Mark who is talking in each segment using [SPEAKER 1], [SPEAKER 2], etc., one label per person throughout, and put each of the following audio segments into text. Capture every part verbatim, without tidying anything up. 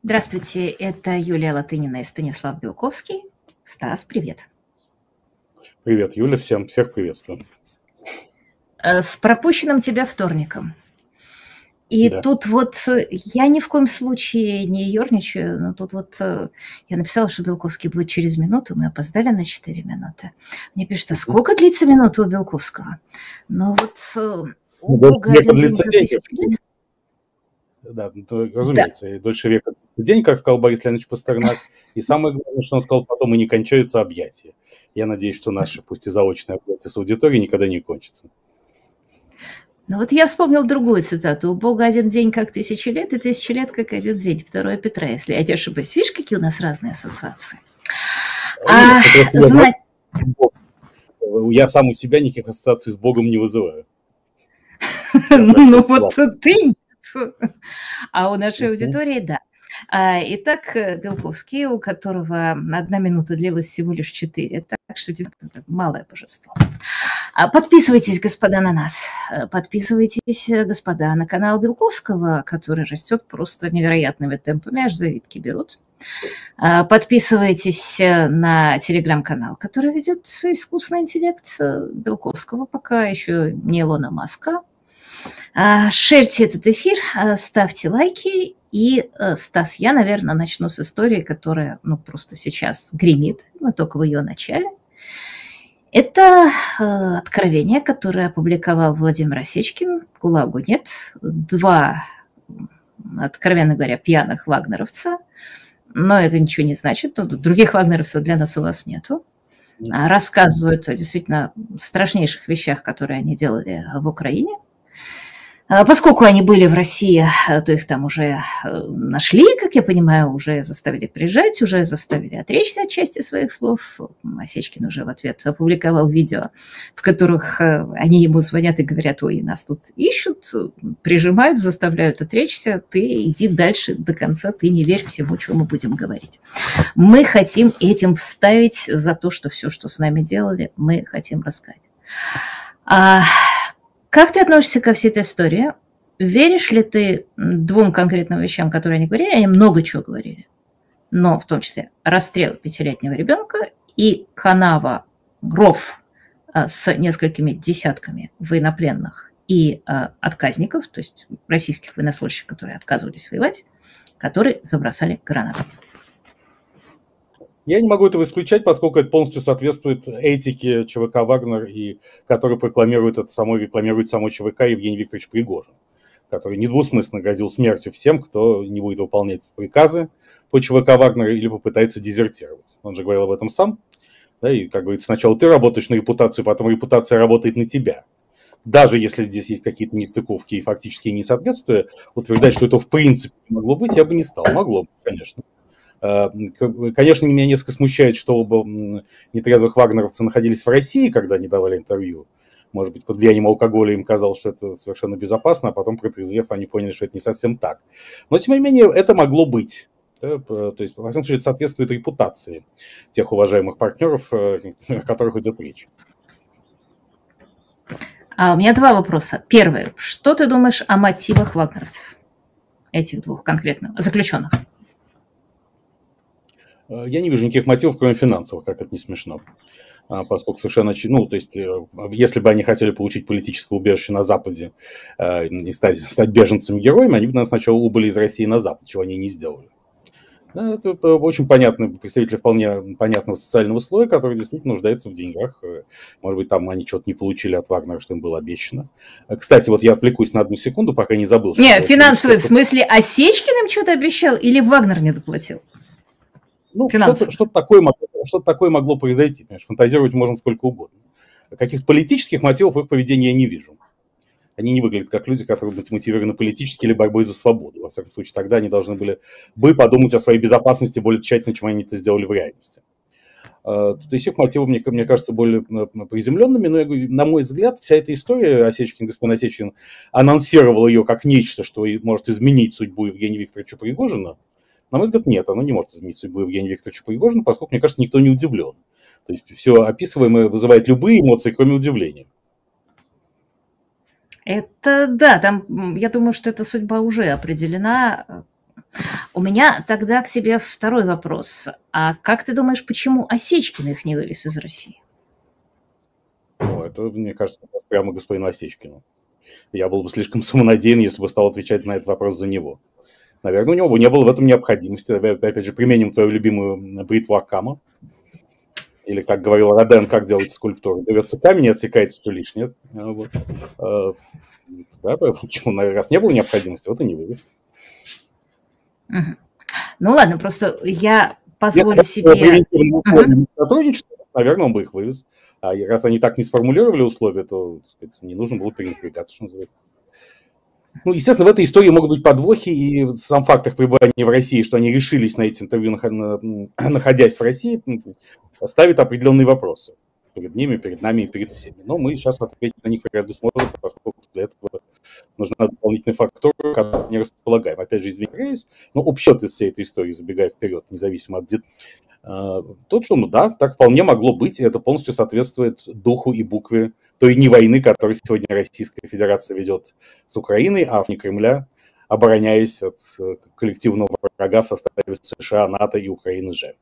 [SPEAKER 1] Здравствуйте, это Юлия Латынина и Станислав Белковский. Стас, привет.
[SPEAKER 2] Привет, Юля, всем, всех приветствую.
[SPEAKER 1] Э, С пропущенным тебя вторником. И
[SPEAKER 2] Да.
[SPEAKER 1] тут вот э, я ни в коем случае не ерничаю, но тут вот э, я написала, что Белковский будет через минуту, мы опоздали на четыре минуты. Мне пишут, а сколько длится минута у Белковского? Но вот э, у
[SPEAKER 2] Дольше
[SPEAKER 1] Бога
[SPEAKER 2] века
[SPEAKER 1] один день
[SPEAKER 2] длится
[SPEAKER 1] за
[SPEAKER 2] день,
[SPEAKER 1] тысячу лет.
[SPEAKER 2] да, ну, то,
[SPEAKER 1] Да.
[SPEAKER 2] разумеется, и дольше века длится день, как сказал Борис Леонидович Пастернак. И самое главное, что он сказал, потом и не кончаются объятия. Я надеюсь, что наши, пусть и заочные объятия с аудиторией никогда не кончатся.
[SPEAKER 1] Ну вот я вспомнил другую цитату. У Бога один день как тысяча лет, и тысяча лет как один день. Второе Петра, если я не ошибаюсь. Видишь, какие у нас разные ассоциации? А,
[SPEAKER 2] Это вот я,
[SPEAKER 1] зна-
[SPEAKER 2] я сам у себя никаких ассоциаций с Богом не вызываю.
[SPEAKER 1] Ну вот ты нет. А у нашей
[SPEAKER 2] Мгм.
[SPEAKER 1] аудитории да. А, Итак, э, Белковский, у которого одна минута длилась всего лишь четыре, так что действительно малое божество. А Подписывайтесь, господа, на нас. Э, Подписывайтесь, э, господа, на канал Белковского, который растет просто невероятными темпами, аж завидки берут. А, Подписывайтесь э, на телеграм-канал, который ведет искусственный интеллект э, Белковского, пока еще не Илона Маска. А, Шерьте этот эфир, а, ставьте лайки. И, э, Стас, я, наверное, начну с истории, которая, ну, просто сейчас гремит. Мы только в ее начале. Это э, откровение, которое опубликовал Владимир Осечкин. ГУЛАГу нет. Два, м, откровенно говоря, пьяных вагнеровца. Но это ничего не значит. Ну, других вагнеровцев для нас у вас нету. А, Рассказывают о действительно страшнейших вещах, которые они делали в Украине. А, Поскольку они были в России, э, то их там уже э, нашли, как я понимаю, уже заставили приезжать, уже заставили отречься от части своих слов. Осечкин уже в ответ опубликовал видео, в которых э, они ему звонят и говорят: ой, нас тут ищут, прижимают, заставляют отречься, ты иди дальше до конца, ты не верь всему, что мы будем говорить. Мы хотим этим вставить за то, что все, что с нами делали, мы хотим рассказать. А как ты относишься ко всей этой истории? Веришь ли ты двум конкретным вещам, которые они говорили? Они много чего говорили, но в том числе расстрел пятилетнего ребенка и канава, ров а, с несколькими десятками военнопленных и а, отказников, то есть российских военнослужащих, которые отказывались воевать, которые забросали гранатами.
[SPEAKER 2] Я не могу этого исключать, поскольку это полностью соответствует этике ЧВК «Вагнер», и который прокламирует это само, рекламирует само ЧВК Евгений Викторович Пригожин, который недвусмысленно грозил смертью всем, кто не будет выполнять приказы по ЧВК «Вагнер» или попытается дезертировать. Он же говорил об этом сам. Да, и, как говорится, сначала ты работаешь на репутацию, потом репутация работает на тебя. Даже если здесь есть какие-то нестыковки и фактические несоответствия, утверждать, что это в принципе не могло быть, я бы не стал. Могло бы, конечно. Конечно, меня несколько смущает, что оба нетрезвых вагнеровца находились в России, когда они давали интервью. Может быть, под влиянием алкоголя им казалось, что это совершенно безопасно, а потом, протрезвев, они поняли, что это не совсем так. Но, тем не менее, это могло быть. Да, то есть, во всяком случае, это соответствует репутации тех уважаемых партнеров, о которых идет речь.
[SPEAKER 1] А у меня два вопроса. Первый. Что ты думаешь о мотивах вагнеровцев? Этих двух конкретно заключенных.
[SPEAKER 2] Я не вижу никаких мотивов, кроме финансовых, как это не смешно. Поскольку совершенно... Ну, то есть, если бы они хотели получить политическое убежище на Западе и стать, стать беженцами-героями, они бы нас сначала убыли из России на Запад, чего они не сделали. Да, это очень понятный представитель вполне понятного социального слоя, который действительно нуждается в деньгах. Может быть, там они что-то не получили от Вагнера, что им было обещано. Кстати, вот я отвлекусь на одну секунду, пока не забыл.
[SPEAKER 1] Не, финансовый, в смысле, Осечкин им что-то обещал или Вагнер не доплатил?
[SPEAKER 2] Ну, что-то, что-то, такое могло, что-то такое могло произойти. Понимаешь, фантазировать можно сколько угодно. Каких-то политических мотивов в их поведении я не вижу. Они не выглядят как люди, которые быть мотивированы политически или борьбой за свободу. Во всяком случае, тогда они должны были бы подумать о своей безопасности более тщательно, чем они это сделали в реальности. То есть их мотивы, мне, мне кажется, более приземленными, но, я говорю, на мой взгляд, вся эта история, Осечкин, господин Осечкин анонсировал ее как нечто, что может изменить судьбу Евгения Викторовича Пригожина. На мой взгляд, нет, оно не может изменить судьбу Евгения Викторовича Пригожина, поскольку, мне кажется, никто не удивлен. То есть все описываемое вызывает любые эмоции, кроме удивления.
[SPEAKER 1] Это да, там, я думаю, что эта судьба уже определена. У меня тогда к тебе второй вопрос. А как ты думаешь, почему Осечкин их не вывез из России?
[SPEAKER 2] Ну, это, мне кажется, прямо господину Осечкину. Я был бы слишком самонадеян, если бы стал отвечать на этот вопрос за него. Наверное, у него не было в этом необходимости. Опять же, применим твою любимую бритву Аккама. Или, как говорил Роден, как делать скульптуру. Берется камень и отсекается все лишнее. Вот. Да, почему? Раз не было необходимости, вот и не вывез.
[SPEAKER 1] Угу. Ну ладно, просто я позволю
[SPEAKER 2] Если
[SPEAKER 1] себе...
[SPEAKER 2] превентивные условия угу. сотрудничества, наверное, он бы их вывез. А раз они так не сформулировали условия, то, так сказать, не нужно было перенапрягаться, что называется. Ну, естественно, в этой истории могут быть подвохи, и сам факт их пребывания в России, что они решились на эти интервью, находясь в России, ставит определенные вопросы перед ними, перед нами и перед всеми. Но мы сейчас ответить на них вряд ли сможем, поскольку для этого нужна дополнительная фактура, которую не располагаем. Опять же, извиняюсь, но общий из всей этой истории, забегая вперед, независимо от деталей, тот, что, ну да, так вполне могло быть, и это полностью соответствует духу и букве той не войны, которую сегодня Российская Федерация ведет с Украиной, а вне Кремля, обороняясь от коллективного врага в составе США, НАТО и Украины же.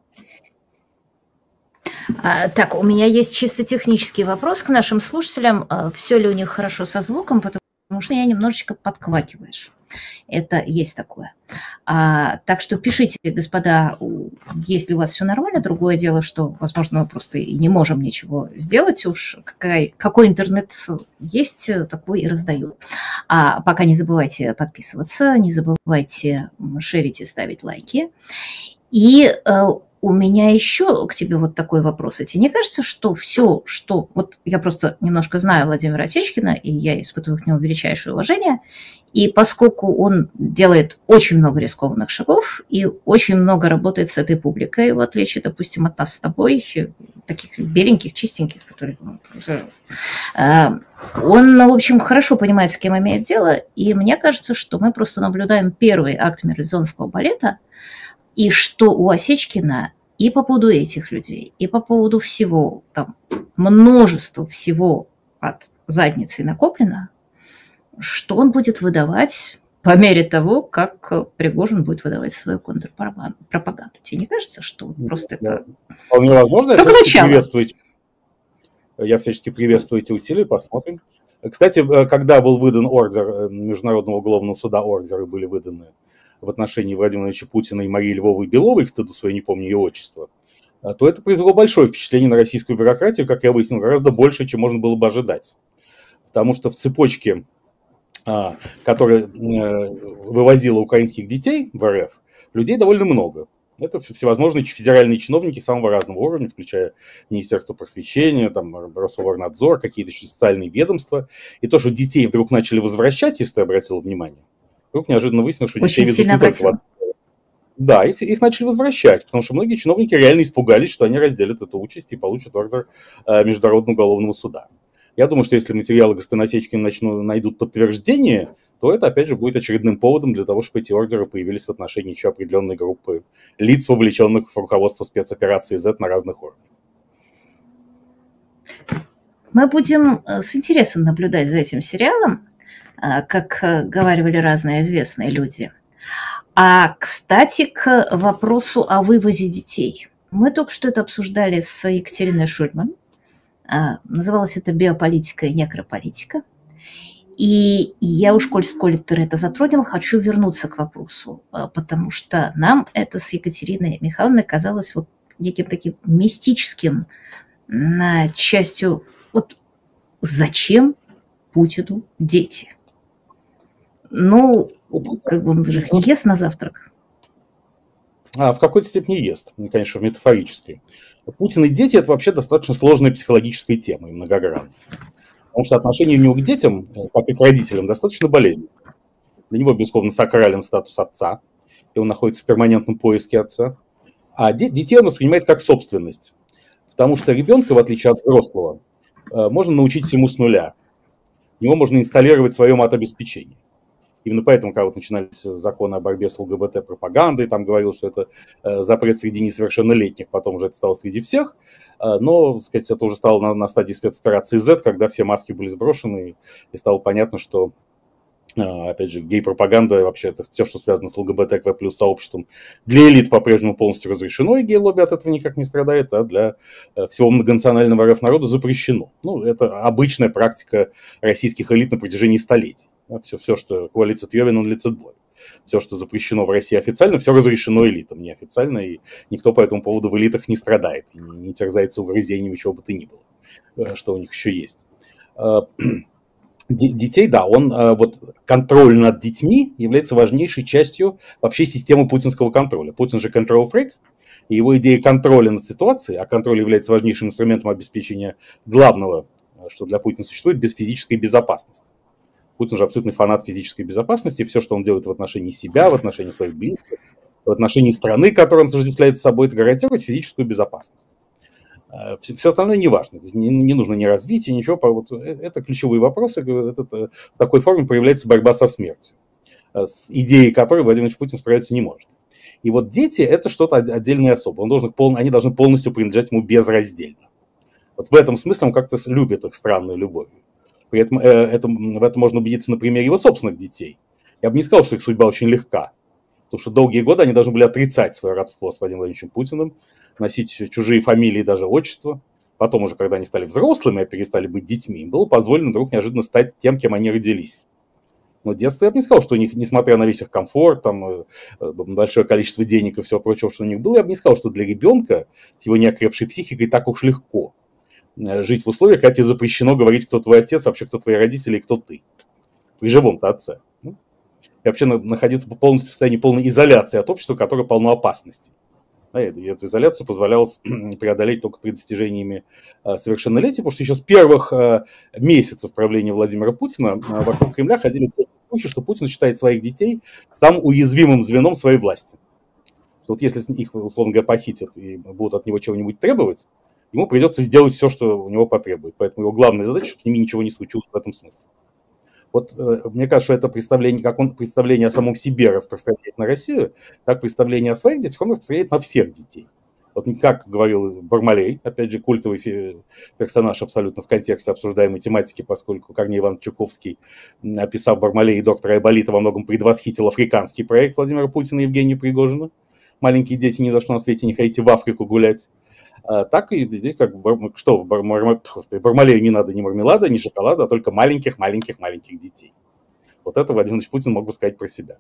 [SPEAKER 1] А, так, у меня есть чисто технический вопрос к нашим слушателям. Все ли у них хорошо со звуком, потому что я немножечко подквакиваешь. Это есть такое. А, так что пишите, господа, если у вас все нормально. Другое дело, что, возможно, мы просто и не можем ничего сделать. Уж какой, какой интернет есть, такой и раздаю. А пока не забывайте подписываться, не забывайте шерить и ставить лайки. И у меня еще к тебе вот такой вопрос. И тебе не кажется, что все, что... Вот я просто немножко знаю Владимира Осечкина, и я испытываю к нему величайшее уважение. И поскольку он делает очень много рискованных шагов и очень много работает с этой публикой, в отличие, допустим, от нас с тобой, таких беленьких, чистеньких, которые... Он, в общем, хорошо понимает, с кем имеет дело. И мне кажется, что мы просто наблюдаем первый акт марлезонского балета, и что у Осечкина и по поводу этих людей, и по поводу всего, там, множества всего от задницы накоплено, что он будет выдавать по мере того, как Пригожин будет выдавать свою контрпропаганду. Тебе не кажется, что просто
[SPEAKER 2] да,
[SPEAKER 1] это...
[SPEAKER 2] Вполне возможно.
[SPEAKER 1] Только
[SPEAKER 2] я
[SPEAKER 1] начало.
[SPEAKER 2] Приветствую, я всячески приветствую эти усилия, посмотрим. Кстати, когда был выдан ордер Международного уголовного суда, ордеры были выданы в отношении Владимира Владимировича Путина и Марии Львовой Беловой, к стыду своей, не помню ее отчество, то это произвело большое впечатление на российскую бюрократию, как я выяснил, гораздо больше, чем можно было бы ожидать. Потому что в цепочке, которая вывозила украинских детей в РФ, людей довольно много. Это всевозможные федеральные чиновники самого разного уровня, включая Министерство просвещения, там, Рособорнадзор, какие-то еще социальные ведомства. И то, что детей вдруг начали возвращать, если ты обратил внимание, вдруг неожиданно выяснилось, что
[SPEAKER 1] Очень
[SPEAKER 2] детей везут не только в... Да, их, их начали возвращать, потому что многие чиновники реально испугались, что они разделят эту участь и получат ордер э, Международного уголовного суда. Я думаю, что если материалы господина Осечкина начну, найдут подтверждение, то это, опять же, будет очередным поводом для того, чтобы эти ордеры появились в отношении еще определенной группы лиц, вовлеченных в руководство спецоперации Z на разных уровнях.
[SPEAKER 1] Мы будем с интересом наблюдать за этим сериалом, как говаривали разные известные люди. А, кстати, к вопросу о вывозе детей. Мы только что это обсуждали с Екатериной Шульман. Называлось это «Биополитика и некрополитика». И я уж, коль сколь ты это затронул, хочу вернуться к вопросу, потому что нам это с Екатериной Михайловной казалось вот неким таким мистическим частью. Вот зачем Путину дети? Ну, как бы он же их не ест на завтрак.
[SPEAKER 2] А, в какой-то степени ест, конечно, в метафорической. Путин и дети – это вообще достаточно сложная психологическая тема и многогранная. Потому что отношение у него к детям, как и к родителям, достаточно болезненное. Для него, безусловно, сакрален статус отца, и он находится в перманентном поиске отца. А детей он воспринимает как собственность. Потому что ребенка, в отличие от взрослого, можно научить всему с нуля. В него можно инсталлировать свое матобеспечение. Именно поэтому, когда вот начинались законы о борьбе с ЛГБТ-пропагандой, там говорил, что это э, запрет среди несовершеннолетних, потом уже это стало среди всех, э, но, так сказать, это уже стало на, на стадии спецоперации Z, когда все маски были сброшены, и, и стало понятно, что Опять же, гей-пропаганда, вообще это все, что связано с ЛГБТК плюс сообществом, для элит по-прежнему полностью разрешено, и гей-лобби от этого никак не страдает, а для всего многонационального РФ народа запрещено. Ну, это обычная практика российских элит на протяжении столетий. Все, все что коалиция Тьёвин, он лицедбой. Все, что запрещено в России официально, все разрешено элитам неофициально, и никто по этому поводу в элитах не страдает, и не терзается угрызениями чего бы то ни было, что у них еще есть. Детей, да, он, вот контроль над детьми является важнейшей частью вообще системы путинского контроля. Путин же control freak, и его идея контроля над ситуацией, а контроль является важнейшим инструментом обеспечения главного, что для Путина существует, без физической безопасности. Путин же абсолютный фанат физической безопасности, и все, что он делает в отношении себя, в отношении своих близких, в отношении страны, которую он отождествляет с собой, это гарантирует физическую безопасность. Все остальное не важно, не, не нужно ни развития, ничего. Вот это ключевые вопросы. Это, в такой форме проявляется борьба со смертью, с идеей которой Владимир Владимирович Путин справиться не может. И вот дети – это что-то отдельное особо. Он должен, они должны полностью принадлежать ему безраздельно. Вот в этом смысле он как-то любит их странную любовью. При этом это, в этом можно убедиться на примере его собственных детей. Я бы не сказал, что их судьба очень легка. Потому что долгие годы они должны были отрицать свое родство с Владимиром Владимировичем Путиным, носить чужие фамилии и даже отчества. Потом уже, когда они стали взрослыми, а перестали быть детьми, им было позволено вдруг неожиданно стать тем, кем они родились. Но детство я бы не сказал, что у них, несмотря на весь их комфорт, там, большое количество денег и всего прочего, что у них было, я бы не сказал, что для ребенка с его неокрепшей психикой так уж легко жить в условиях, когда тебе запрещено говорить, кто твой отец, вообще кто твои родители и кто ты. При живом-то отце. И вообще находиться полностью в состоянии полной изоляции от общества, которое полно опасностей. И эту изоляцию позволялось преодолеть только при достижениями совершеннолетия, потому что еще с первых месяцев правления Владимира Путина вокруг Кремля ходили слухи, что Путин считает своих детей самым уязвимым звеном своей власти. Вот если их, условно говоря, похитят и будут от него чего-нибудь требовать, ему придется сделать все, что у него потребует. Поэтому его главная задача, чтобы с ними ничего не случилось в этом смысле. Вот мне кажется, что это представление, как он представление о самом себе распространяет на Россию, так представление о своих детях он распространяет на всех детей. Вот как говорил Бармалей, опять же, культовый персонаж абсолютно в контексте обсуждаемой тематики, поскольку Корней Иванович Чуковский, описав Бармалей и доктора Айболита, во многом предвосхитил африканский проект Владимира Путина и Евгения Пригожина. Маленькие дети, ни за что на свете не хотите в Африку гулять. Так и здесь как что, Бармалею не надо ни мармелада, ни шоколада, а только маленьких-маленьких-маленьких детей. Вот это Владимир Владимирович Путин мог бы сказать про себя.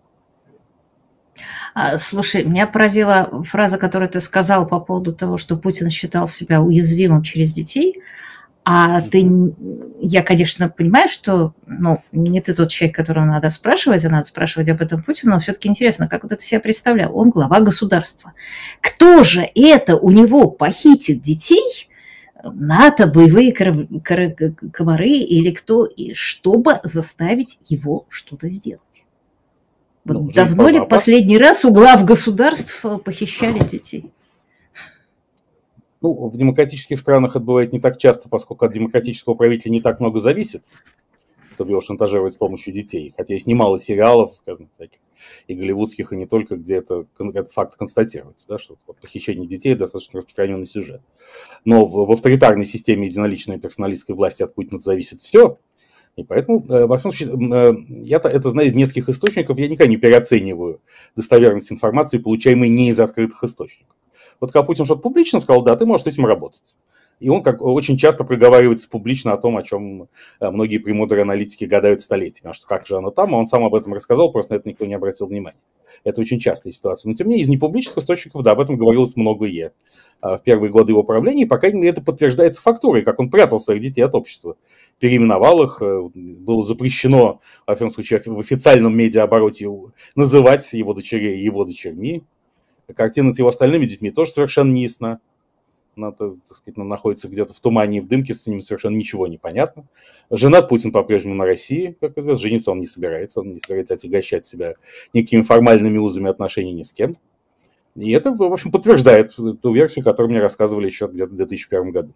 [SPEAKER 1] Слушай, меня поразила фраза, которую ты сказал по поводу того, что Путин считал себя уязвимым через детей. А ты, я, конечно, понимаю, что ну, не ты тот человек, которого надо спрашивать, а надо спрашивать об этом Путину, но все-таки интересно, как вот это себя представлял. Он глава государства. Кто же это у него похитит детей, НАТО, боевые комары или кто, чтобы заставить его что-то сделать? Вот ну, давно ли последний раз у глав государств похищали детей?
[SPEAKER 2] Ну, в демократических странах это бывает не так часто, поскольку от демократического правителя не так много зависит, чтобы его шантажировать с помощью детей. Хотя есть немало сериалов, скажем, таких, и голливудских, и не только, где это, этот факт констатируется, да, что похищение детей – достаточно распространенный сюжет. Но в, в авторитарной системе единоличной персоналистской власти от Путина зависит все. И поэтому, во всяком случае, я это знаю из нескольких источников, я никогда не переоцениваю достоверность информации, получаемой не из открытых источников. Вот когда Путин что-то публично сказал, да, ты можешь с этим работать. И он как очень часто проговаривается публично о том, о чем многие премудрые аналитики гадают столетиями. А что как же оно там, а он сам об этом рассказал, просто на это никто не обратил внимания. Это очень частая ситуация. Но тем не менее, из непубличных источников, да, об этом говорилось многое в первые годы его правления. И пока это подтверждается фактурой, как он прятал своих детей от общества. Переименовал их, было запрещено, во всяком случае, в официальном медиаобороте называть его дочерей его дочерьми. Картина с его остальными детьми тоже совершенно не ясна. Она, так сказать, находится где-то в тумане и в дымке, с ними совершенно ничего не понятно. Женат Путин по-прежнему на России, как известно. Жениться он не собирается, он не собирается отягощать себя никакими формальными узами отношений ни с кем. И это, в общем, подтверждает ту версию, которую мне рассказывали еще где-то в две тысячи первом году.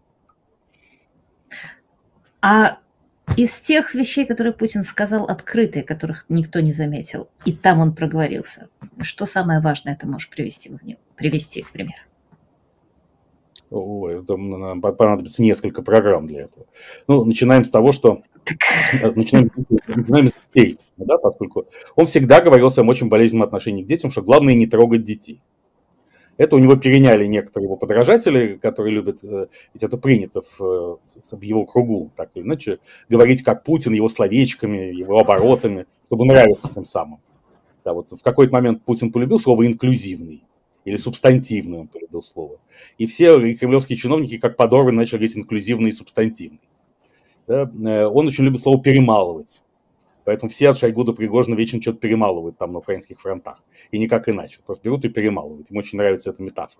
[SPEAKER 1] А из тех вещей, которые Путин сказал открытые, которых никто не заметил, и там он проговорился, что самое важное ты можешь привести в, привести в пример?
[SPEAKER 2] Ой, там нам понадобится несколько программ для этого. Ну, начинаем с того, что... Начинаем, начинаем с детей, да, поскольку он всегда говорил о своем очень болезненном отношении к детям, что главное не трогать детей. Это у него переняли некоторые его подражатели, которые любят, ведь это принято в, в его кругу, так или иначе, говорить как Путин, его словечками, его оборотами, чтобы нравиться тем самым. Да, вот в какой-то момент Путин полюбил слово «инклюзивный», или субстантивный он полюбил слово. И все и кремлевские чиновники, как подорваны, начали говорить инклюзивный и субстантивный. Да? Он очень любит слово «перемалывать». Поэтому все от Шойгу до Пригожина вечно что-то перемалывают там на украинских фронтах. И никак иначе. Просто берут и перемалывают. Им очень нравится эта метафора.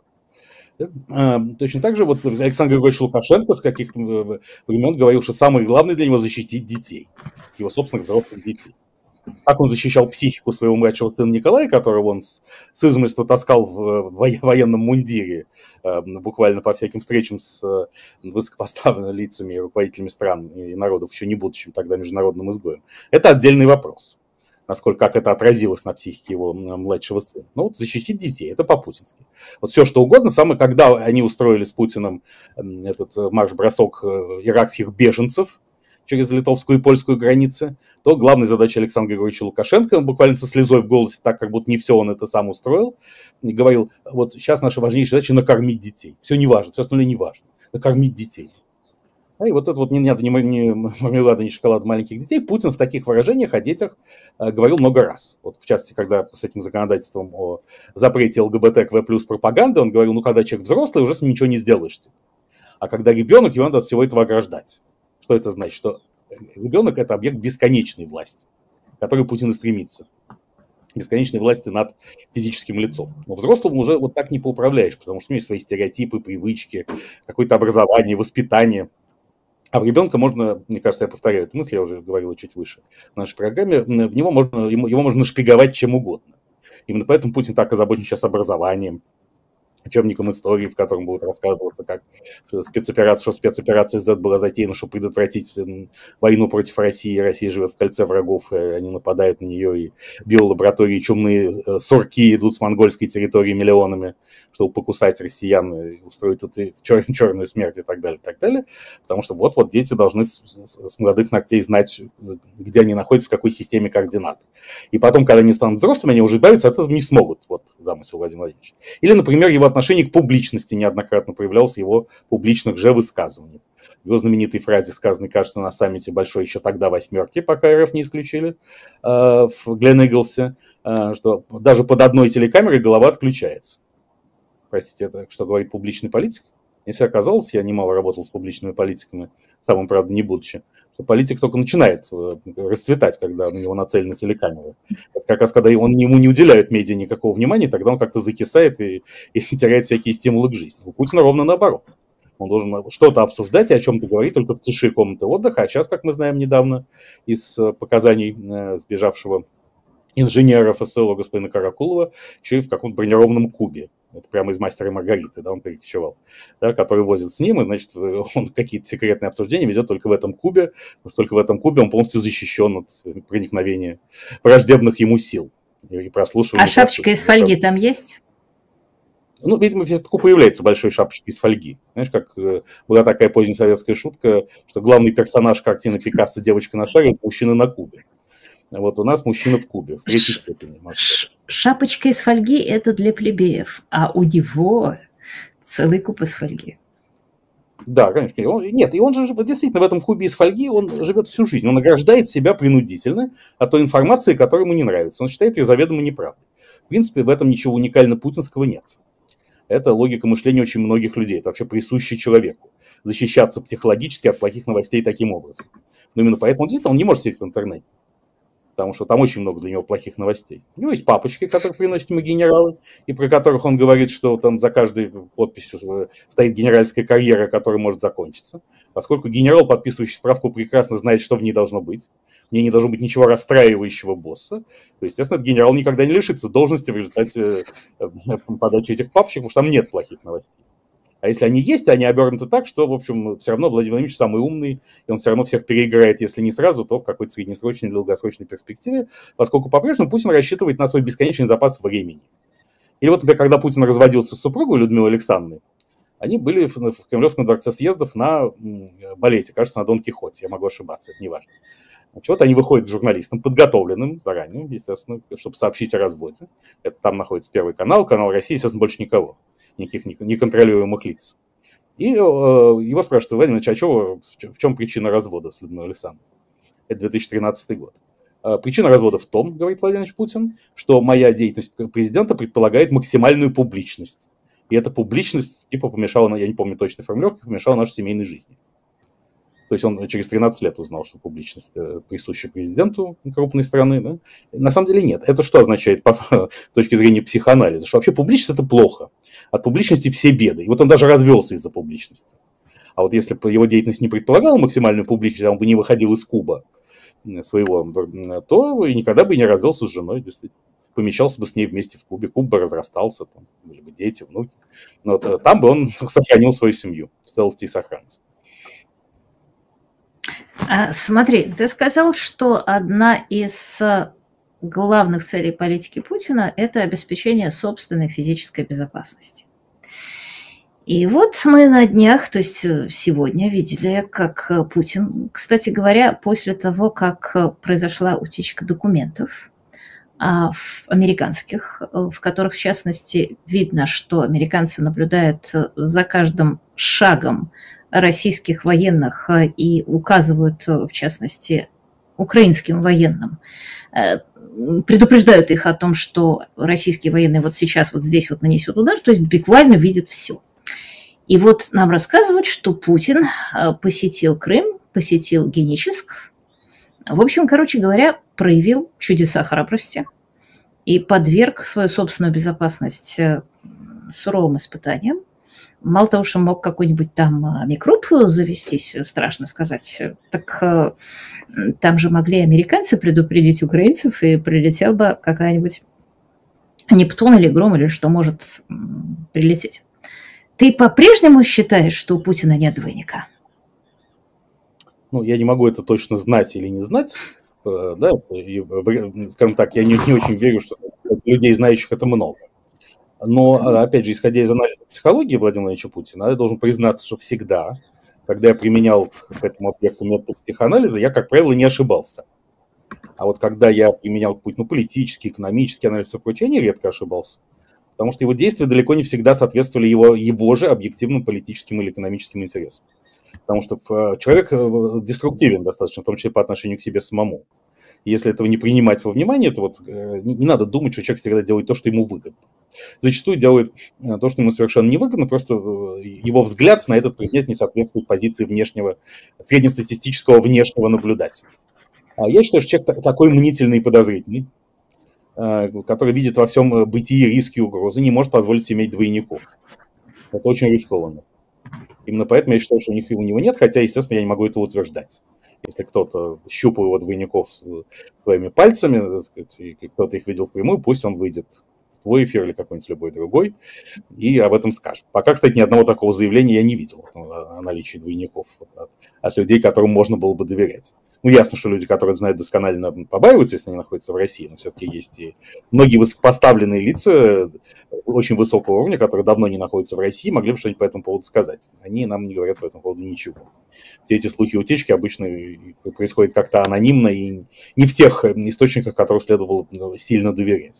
[SPEAKER 2] Да? Точно так же вот Александр Григорьевич Лукашенко с каких-то времен говорил, что самое главное для него защитить детей. Его собственных взрослых детей. Как он защищал психику своего младшего сына Николая, которого он с, с измольства таскал в, в военном мундире, э, буквально по всяким встречам с э, высокопоставленными лицами и руководителями стран и народов, еще не будучи тогда международным изгоем. Это отдельный вопрос, насколько как это отразилось на психике его младшего сына. Ну вот защитить детей, это по-путински. Вот все что угодно, самое, когда они устроили с Путиным этот марш-бросок иракских беженцев через литовскую и польскую границы, то главной задачей Александра Григорьевича Лукашенко, он буквально со слезой в голосе, так как будто не все он это сам устроил, и говорил, вот сейчас наша важнейшая задача накормить детей. Все не важно, все остальное не важно. Накормить детей. И вот это вот не надо ни, ни мармелада, ни шоколада маленьких детей. Путин в таких выражениях о детях э, говорил много раз. Вот в частности, когда с этим законодательством о запрете ЛГБТ-КВ плюс пропаганды, он говорил, ну когда человек взрослый, уже с ним ничего не сделаешь. А когда ребенок, его надо от всего этого ограждать. Что это значит? Что ребенок – это объект бесконечной власти, к которой Путин и стремится. Бесконечной власти над физическим лицом. Но взрослому уже вот так не поуправляешь, потому что у него есть свои стереотипы, привычки, какое-то образование, воспитание. А в ребенка можно, мне кажется, я повторяю эту мысль, я уже говорил чуть выше в нашей программе, в него можно, его можно нашпиговать чем угодно. Именно поэтому Путин так озабочен сейчас образованием, учебником истории, в котором будут рассказываться, как спецоперация, что спецоперация Z была затеяна, чтобы предотвратить войну против России. Россия живет в кольце врагов, и они нападают на нее, и биолаборатории чумные сорки идут с монгольской территории миллионами, чтобы покусать россиян и устроить тут чер- черную смерть и так далее, и так далее. Потому что вот-вот дети должны с, с молодых ногтей знать, где они находятся, в какой системе координат. И потом, когда они станут взрослыми, они уже избавиться от этого не смогут. Вот замысел Владимира Владимировича. Или, например, его отношение к публичности неоднократно проявлялось в его публичных же высказываниях. В его знаменитой фразе, сказанной, кажется, на саммите большой еще тогда восьмерки, пока РФ не исключили, э, в Гленэглсе, э, что даже под одной телекамерой голова отключается. Простите, это что говорит публичный политик? Мне всегда казалось, я немало работал с публичными политиками, самым, правда, не будучи, что политик только начинает расцветать, когда на него нацелены телекамеры. Это как раз, когда он, ему не уделяют медиа никакого внимания, тогда он как-то закисает и, и теряет всякие стимулы к жизни. У Путина ровно наоборот. Он должен что-то обсуждать и о чем-то говорить только в тиши комнаты отдыха. А сейчас, как мы знаем недавно из показаний сбежавшего инженера ФСО господина Каракулова, еще и в каком-то бронированном кубе. Это прямо из «Мастера и Маргариты», да, он перекочевал, да, который возит с ним, и, значит, он какие-то секретные обсуждения ведет только в этом кубе, потому что только в этом кубе он полностью защищен от проникновения враждебных ему сил и прослушивания.
[SPEAKER 1] А шапочка из фольги там есть?
[SPEAKER 2] Ну, видимо, в Сетку появляется большой шапочкой из фольги. Знаешь, как была такая позднесоветская шутка, что главный персонаж картины Пикассо «Девочка на шаре» – это мужчина на кубе. Вот у нас мужчина в кубе, в третьей степени.
[SPEAKER 1] Шапочка из фольги – это для плебеев, а у него целый куб из фольги.
[SPEAKER 2] Да, конечно. Он, нет, и он же действительно в этом кубе из фольги, он живет всю жизнь. Он ограждает себя принудительно от той информации, которая ему не нравится. Он считает ее заведомо неправдой. В принципе, в этом ничего уникально-путинского нет. Это логика мышления очень многих людей. Это вообще присуще человеку. Защищаться психологически от плохих новостей таким образом. Но именно поэтому он действительно он не может сидеть в интернете. Потому что там очень много для него плохих новостей. У него есть папочки, которые приносят ему генералы, и про которых он говорит, что там за каждой подписью стоит генеральская карьера, которая может закончиться. Поскольку генерал, подписывающий справку, прекрасно знает, что в ней должно быть. В ней не должно быть ничего расстраивающего босса. То, естественно, этот генерал никогда не лишится должности в результате подачи этих папочек, потому что там нет плохих новостей. А если они есть, они обернуты так, что, в общем, все равно Владимир Владимирович самый умный, и он все равно всех переиграет, если не сразу, то в какой-то среднесрочной, долгосрочной перспективе, поскольку по-прежнему Путин рассчитывает на свой бесконечный запас времени. И вот, например, когда Путин разводился с супругой Людмилой Александровной, Они были в, в Кремлевском дворце съездов на балете, кажется, на Дон Кихоте, я могу ошибаться, это не важно. Значит, вот они выходят к журналистам, подготовленным заранее, естественно, чтобы сообщить о разводе. Это там находится Первый канал, канал России, естественно, больше никого, никаких неконтролируемых лиц. И э, его спрашивают: Владимир Ильич, а что, в чем причина развода с Людмилой Александровной? Это две тысячи тринадцатый год. Причина развода в том, говорит Владимир Ильич Путин, что моя деятельность президента предполагает максимальную публичность. И эта публичность типа помешала, я не помню точной формулировки, помешала нашей семейной жизни. То есть он через тринадцать лет узнал, что публичность присуща президенту крупной страны. Да? На самом деле нет. Это что означает по, с точки зрения психоанализа? Что вообще публичность – это плохо. От публичности все беды. И вот он даже развелся из-за публичности. А вот если бы его деятельность не предполагала максимальную публичность, а он бы не выходил из куба своего, то никогда бы и не развелся с женой, действительно. Помещался бы с ней вместе в кубе, куб бы разрастался, там были бы дети, внуки. Но вот, там бы он сохранил свою семью в целости и сохранности.
[SPEAKER 1] Смотри, ты сказал, что одна из главных целей политики Путина – это обеспечение собственной физической безопасности. И вот мы на днях, то есть сегодня, видели, как Путин, кстати говоря, после того, как произошла утечка документов американских, в которых, в частности, видно, что американцы наблюдают за каждым шагом российских военных и указывают, в частности, украинским военным, предупреждают их о том, что российские военные вот сейчас вот здесь вот нанесут удар, то есть буквально видят все. И вот нам рассказывают, что Путин посетил Крым, посетил Геническ. В общем, короче говоря, проявил чудеса храбрости и подверг свою собственную безопасность суровым испытаниям. Мало того, что мог какой-нибудь там микроб завестись, страшно сказать, так там же могли американцы предупредить украинцев, и прилетел бы какая-нибудь Нептун или Гром, или что может прилететь. Ты по-прежнему считаешь, что у Путина нет двойника?
[SPEAKER 2] Ну, я не могу это точно знать или не знать, да, и, скажем так, я не, не очень верю, что людей, знающих это много. Но, опять же, исходя из анализа психологии Владимира Владимировича Путина, я должен признаться, что всегда, когда я применял к этому объекту метод психоанализа, я, как правило, не ошибался. А вот когда я применял путь, ну, политический, экономический анализ и все прочее, я нередко ошибался. Потому что его действия далеко не всегда соответствовали его, его же объективным политическим или экономическим интересам. Потому что человек деструктивен достаточно, в том числе по отношению к себе самому. И если этого не принимать во внимание, то вот не, не надо думать, что человек всегда делает то, что ему выгодно. Зачастую делает то, что ему совершенно не выгодно, просто его взгляд на этот предмет не соответствует позиции внешнего, среднестатистического внешнего наблюдателя. А я считаю, что человек такой мнительный и подозрительный, который видит во всем бытии риски и угрозы, не может позволить себе иметь двойников. Это очень рискованно. Именно поэтому я считаю, что у них у него нет, хотя, естественно, я не могу этого утверждать. Если кто-то щупал его двойников своими пальцами, так сказать, и кто-то их видел впрямую, пусть он выйдет в твой эфир или какой-нибудь любой другой и об этом скажет. Пока, кстати, ни одного такого заявления я не видел о наличии двойников от, от людей, которым можно было бы доверять. Ну, ясно, что люди, которые знают досконально, побаиваются, если они находятся в России, но все-таки есть и многие высокопоставленные лица очень высокого уровня, которые давно не находятся в России, могли бы что-нибудь по этому поводу сказать. Они нам не говорят по этому поводу ничего. Все эти слухи и утечки обычно происходят как-то анонимно и не в тех источниках, которым следовало сильно доверять.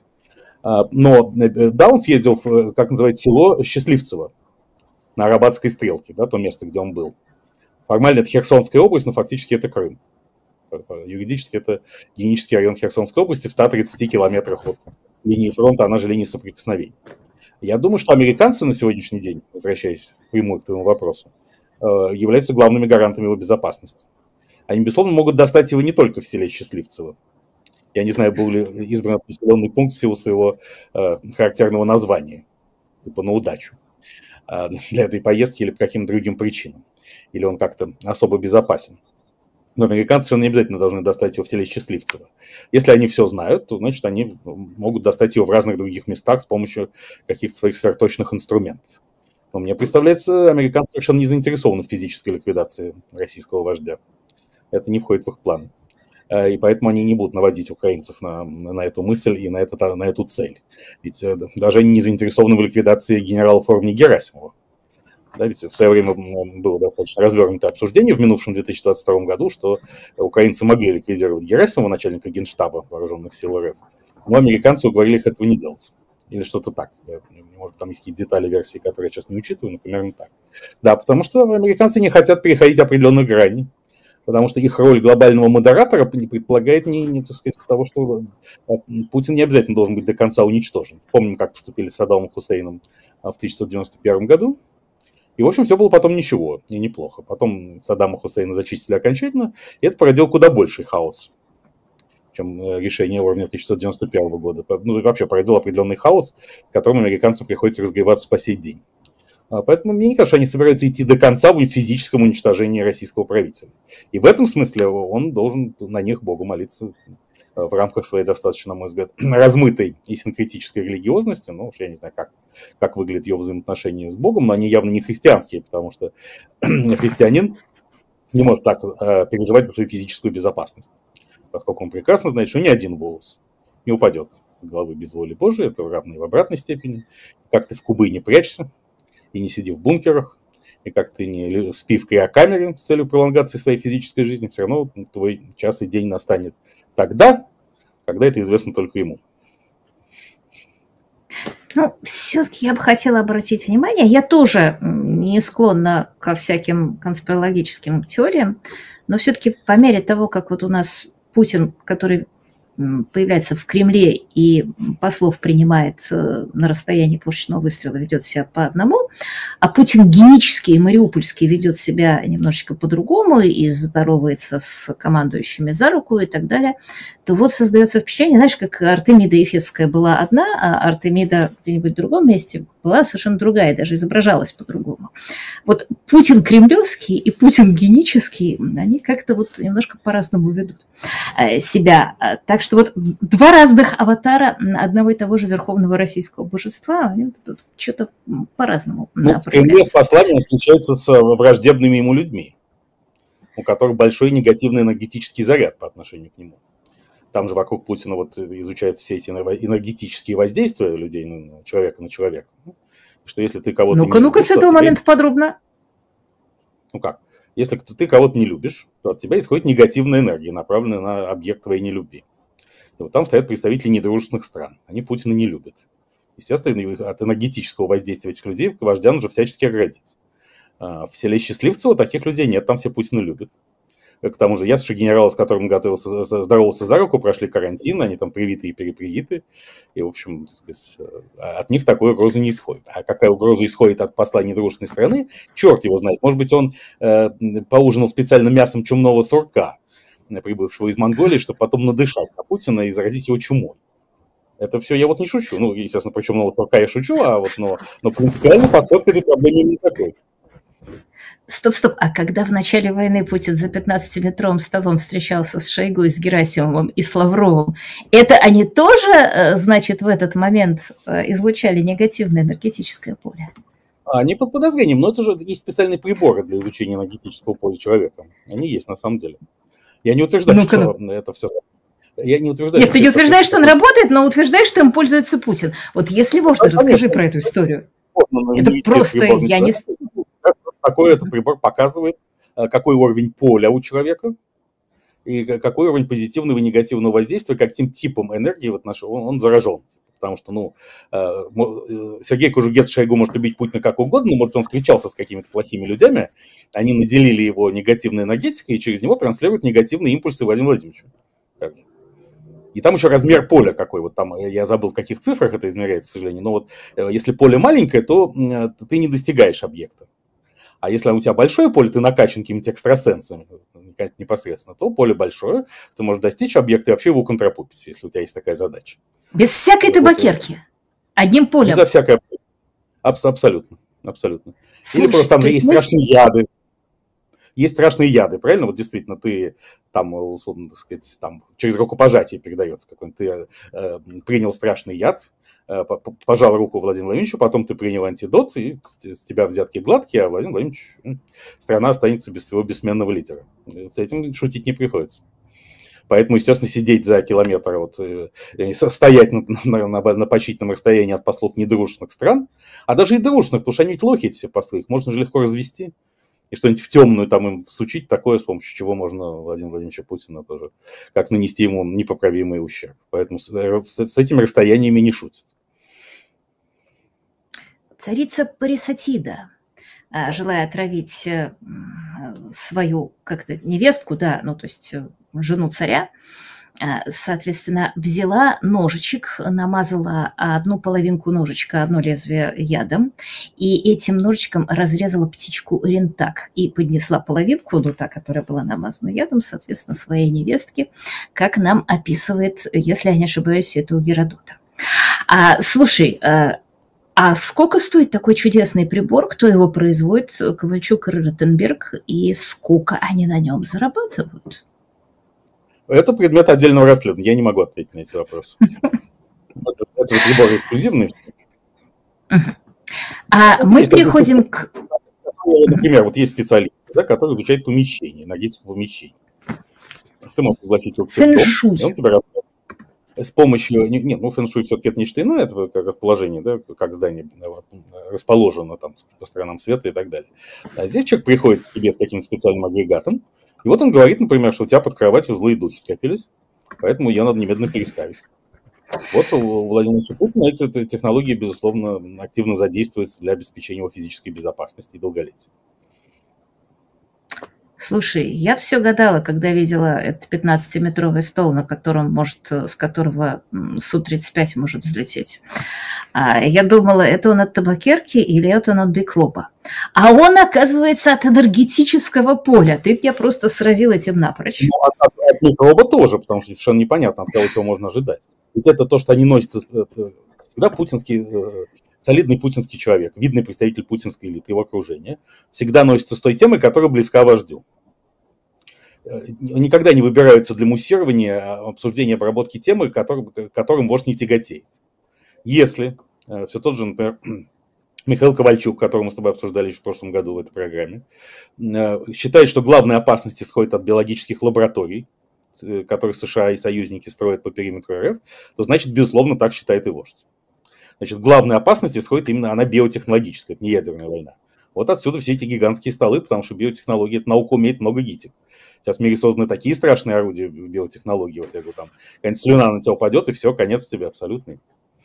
[SPEAKER 2] Но да, он съездил в, как называется, село Счастливцево на Арабатской стрелке, да, то место, где он был. Формально это Херсонская область, но фактически это Крым. Юридически это Генический район Херсонской области в ста тридцати километрах от линии фронта, она же линии соприкосновения. Я думаю, что американцы на сегодняшний день, возвращаясь прямую к твоему вопросу, являются главными гарантами его безопасности. Они, безусловно, могут достать его не только в селе Счастливцево. Я не знаю, был ли избран определенный пункт в силу своего э, характерного названия, типа на удачу, э, для этой поездки или по каким-то другим причинам. Или он как-то особо безопасен. Но американцы все не обязательно должны достать его в селе Счастливцево. Если они все знают, то, значит, они могут достать его в разных других местах с помощью каких-то своих сверхточных инструментов. Но мне представляется, американцы совершенно не заинтересованы в физической ликвидации российского вождя. Это не входит в их планы. И поэтому они не будут наводить украинцев на, на эту мысль и на, это, на эту цель. Ведь даже они не заинтересованы в ликвидации генерала в уровне Герасимова. Да, ведь в свое время было достаточно развернутое обсуждение в минувшем две тысячи двадцать втором году, что украинцы могли ликвидировать Герасимова, начальника Генштаба вооруженных сил РФ, но американцы уговорили их этого не делать. Или что-то так. Я, может, там есть какие-то детали версии, которые я сейчас не учитываю, но примерно так. Да, потому что американцы не хотят переходить определенных граней, потому что их роль глобального модератора не предполагает не, не, так сказать, того, что Путин не обязательно должен быть до конца уничтожен. Помним, как поступили с Саддамом Хусейном в тысяча девятьсот девяносто первом году. И, в общем, все было потом ничего и неплохо. Потом Саддама Хусейна зачистили окончательно, и это породило куда больший хаос, чем решение уровня тысяча девятьсот девяносто первого года. Ну, и вообще породило определенный хаос, с которым американцам приходится разгребаться по сей день. Поэтому мне не кажется, что они собираются идти до конца в физическом уничтожении российского правителя. И в этом смысле он должен на них Богу молиться в рамках своей достаточно, на мой взгляд, размытой и синкретической религиозности. Ну, уж я не знаю, как, как выглядят ее взаимоотношения с Богом, но они явно не христианские, потому что христианин не может так э, переживать за свою физическую безопасность, поскольку он прекрасно знает, что ни один волос не упадет с головы без воли Божией, это равно и в обратной степени. Как ты в кубы не прячься, и не сиди в бункерах, и как ты не спи в криокамере с целью пролонгации своей физической жизни, все равно твой час и день настанет тогда, когда это известно только ему.
[SPEAKER 1] Ну, все-таки я бы хотела обратить внимание, я тоже не склонна ко всяким конспирологическим теориям, но все-таки по мере того, как вот у нас Путин, который появляется в Кремле и послов принимает на расстоянии пушечного выстрела, ведет себя по одному, а Путин генический и мариупольский ведет себя немножечко по-другому и здоровается с командующими за руку и так далее, то вот создается впечатление, знаешь, как Артемида Ефесская была одна, а Артемида где-нибудь в другом месте была совершенно другая, даже изображалась по-другому. Вот Путин кремлевский и Путин генический, они как-то вот немножко по-разному ведут себя. Так что вот два разных аватара одного и того же верховного российского божества, они вот тут что-то по-разному
[SPEAKER 2] ну, в Кремле с послами встречаются с враждебными ему людьми, у которых большой негативный энергетический заряд по отношению к нему. Там же вокруг Путина вот изучаются все эти энергетические воздействия людей, ну, человека на человека. Что если ты кого-то
[SPEAKER 1] ну-ка, ну-ка, с этого момента подробно.
[SPEAKER 2] Ну как? Если ты кого-то не любишь, то от тебя исходит негативная энергия, направленная на объект твоей нелюбви. И вот там стоят представители недружественных стран. Они Путина не любят. Естественно, от энергетического воздействия этих людей вождя нужно всячески оградить. В селе Счастливцево таких людей нет, там все Путина любят. К тому же ясший генерал, с которым готовился, здоровался за руку, прошли карантин, они там привиты и перепривиты. И, в общем, так сказать, от них такой угрозы не исходит. А какая угроза исходит от посла недружественной страны, черт его знает. Может быть, он э, поужинал специально мясом чумного сурка, прибывшего из Монголии, чтобы потом надышать на Путина и заразить его чумой. Это все я вот не шучу. Ну, естественно, про чумного сурка я шучу, а вот, но, но принципиальный подход к этой проблеме не такой.
[SPEAKER 1] Стоп, стоп. А когда в начале войны Путин за пятнадцатиметровым столом встречался с Шойгу, и с Герасимовым и с Лавровым, это они тоже, значит, в этот момент излучали негативное энергетическое поле?
[SPEAKER 2] Они под подозрением, но это же есть специальные приборы для изучения энергетического поля человека. Они есть на самом деле. Я не утверждаю, ну-ка, что ну. это все... Я не утверждаю,
[SPEAKER 1] Нет, ты не утверждаешь, что он работает, но утверждаешь, что им пользуется Путин. Вот если можно, а, расскажи про эту историю.
[SPEAKER 2] Можно,
[SPEAKER 1] это просто я не...
[SPEAKER 2] Какой этот прибор показывает, какой уровень поля у человека и какой уровень позитивного и негативного воздействия, каким типом энергии в отношении он, он заражен. Потому что, ну, Сергей Кужугет Шойгу может любить Путина как угодно, но, может, он встречался с какими-то плохими людьми, они наделили его негативной энергетикой, и через него транслируют негативные импульсы Владимиру Владимировичу. И там еще размер поля какой, вот там, я забыл, в каких цифрах это измеряется, к сожалению, но вот если поле маленькое, то ты не достигаешь объекта. А если у тебя большое поле, ты накачан какими-то экстрасенсами непосредственно, то поле большое, ты можешь достичь объекта и вообще его контрапупить, если у тебя есть такая задача.
[SPEAKER 1] Без всякой табакерки? Вот, одним полем?
[SPEAKER 2] Безо всякой, абсолютно, абсолютно. Слушай, или просто там же есть страшные яды. Есть страшные яды, правильно? Вот действительно, ты там, условно, так сказать, там через рукопожатие передается какой-нибудь. Ты э, принял страшный яд, э, пожал руку Владимиру Владимировичу, потом ты принял антидот, и с тебя взятки гладкие, а Владимир Владимирович, страна останется без своего бессменного лидера. С этим шутить не приходится. Поэтому, естественно, сидеть за километр, вот, стоять на, на, на, на почтительном расстоянии от послов недружественных стран, а даже и дружественных, потому что они ведь лохи эти все послы, их можно же легко развести и что-нибудь в темную там им всучить такое, с помощью чего можно Владимира Владимировича Путина тоже, как нанести ему непоправимый ущерб. Поэтому с, с, с этими расстояниями не шутят.
[SPEAKER 1] Царица Парисатида, желая отравить свою как-то невестку, да, ну то есть жену царя, соответственно, взяла ножичек, намазала одну половинку ножичка, одно лезвие ядом, и этим ножичком разрезала птичку Рентак и поднесла половинку, ну та, которая была намазана ядом, соответственно, своей невестке, как нам описывает, если я не ошибаюсь, это у Геродота. А, слушай, а сколько стоит такой чудесный прибор, кто его производит, Ковальчук и Ротенберг, и сколько они на нем зарабатывают?
[SPEAKER 2] Это предмет отдельного расследования, я не могу ответить на эти вопросы. Это прибор эксклюзивный.
[SPEAKER 1] А мы переходим к...
[SPEAKER 2] Например, вот есть специалист, который изучает помещение, энергетику помещения. Ты можешь пригласить его к себе в дом, и он тебе расскажет. С помощью... Нет, ну фэн-шуй все-таки это нечто иное, это как расположение, да, как здание расположено там по сторонам света и так далее. А здесь человек приходит к тебе с каким-то специальным агрегатом, и вот он говорит, например, что у тебя под кроватью злые духи скопились, поэтому ее надо немедленно переставить. Вот у Владимира Путина эти технологии, безусловно, активно задействуются для обеспечения его физической безопасности и долголетия.
[SPEAKER 1] Слушай, я все гадала, когда видела этот пятнадцатиметровый стол, на котором может, с которого Су тридцать пять может взлететь. Я думала, это он от табакерки или это он от микроба. А он, оказывается, от энергетического поля. Ты меня просто сразил этим напрочь.
[SPEAKER 2] Ну, от, от, от микроба тоже, потому что совершенно непонятно, от кого чего можно ожидать. Ведь это то, что они носятся... Всегда путинский, солидный путинский человек, видный представитель путинской элиты, его окружения, всегда носится с той темой, которая близка вождю. Никогда не выбираются для муссирования, обсуждения, обработки темы, которым, которым вождь не тяготеет. Если все тот же, например, Михаил Ковальчук, которого мы с тобой обсуждали еще в прошлом году в этой программе, считает, что главная опасность исходит от биологических лабораторий, которые США и союзники строят по периметру РФ, то значит, безусловно, так считает и вождь. Значит, главная опасность исходит именно, она биотехнологическая, это не ядерная война. Вот отсюда все эти гигантские столы, потому что биотехнологии, эта наука умеет много гитик. Сейчас в мире созданы такие страшные орудия биотехнологий, вот я говорю, там, какая-нибудь слюна на тебя упадет, и все, конец тебе абсолютный.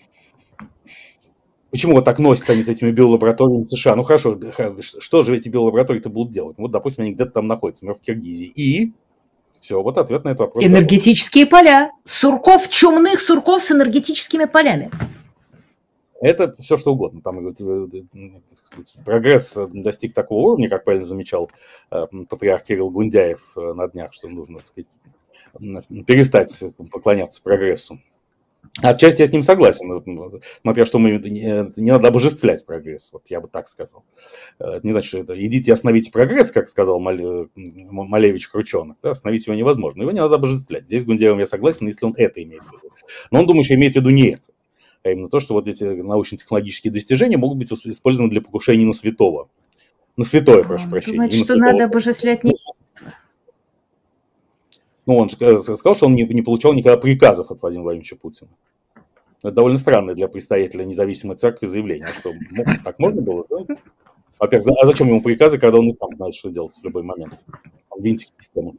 [SPEAKER 2] Почему вот так носятся они с этими биолабораториями США? Ну хорошо, что же эти биолаборатории-то будут делать? Вот, допустим, они где-то там находятся, например, в Киргизии. И все, вот ответ на этот вопрос.
[SPEAKER 1] Энергетические поля. Сурков чумных, сурков с энергетическими полями.
[SPEAKER 2] Это все что угодно. Там прогресс достиг такого уровня, как правильно замечал патриарх Кирилл Гундяев на днях, что нужно, так сказать, перестать поклоняться прогрессу. Отчасти я с ним согласен, смотря что мы не, не надо обожествлять прогресс, вот я бы так сказал. Это не значит, что это идите остановите прогресс, как сказал Малевич Крученок, да, остановить его невозможно, его не надо обожествлять. Здесь с Гундяевым я согласен, если он это имеет в виду. Но он думает, что имеет в виду не это, а именно то, что вот эти научно-технологические достижения могут быть использованы для покушения на святого. На святое, прошу
[SPEAKER 1] он
[SPEAKER 2] прощения.
[SPEAKER 1] Думает, что святого. Надо обожествлять невежество.
[SPEAKER 2] Ну, он же сказал, что он не, не получал никогда приказов от Владимира Владимировича Путина. Это довольно странное для представителя независимой церкви заявление. А что, так можно было? Да? Во-первых, а зачем ему приказы, когда он и сам знает, что делать в любой момент? Он винтик системы.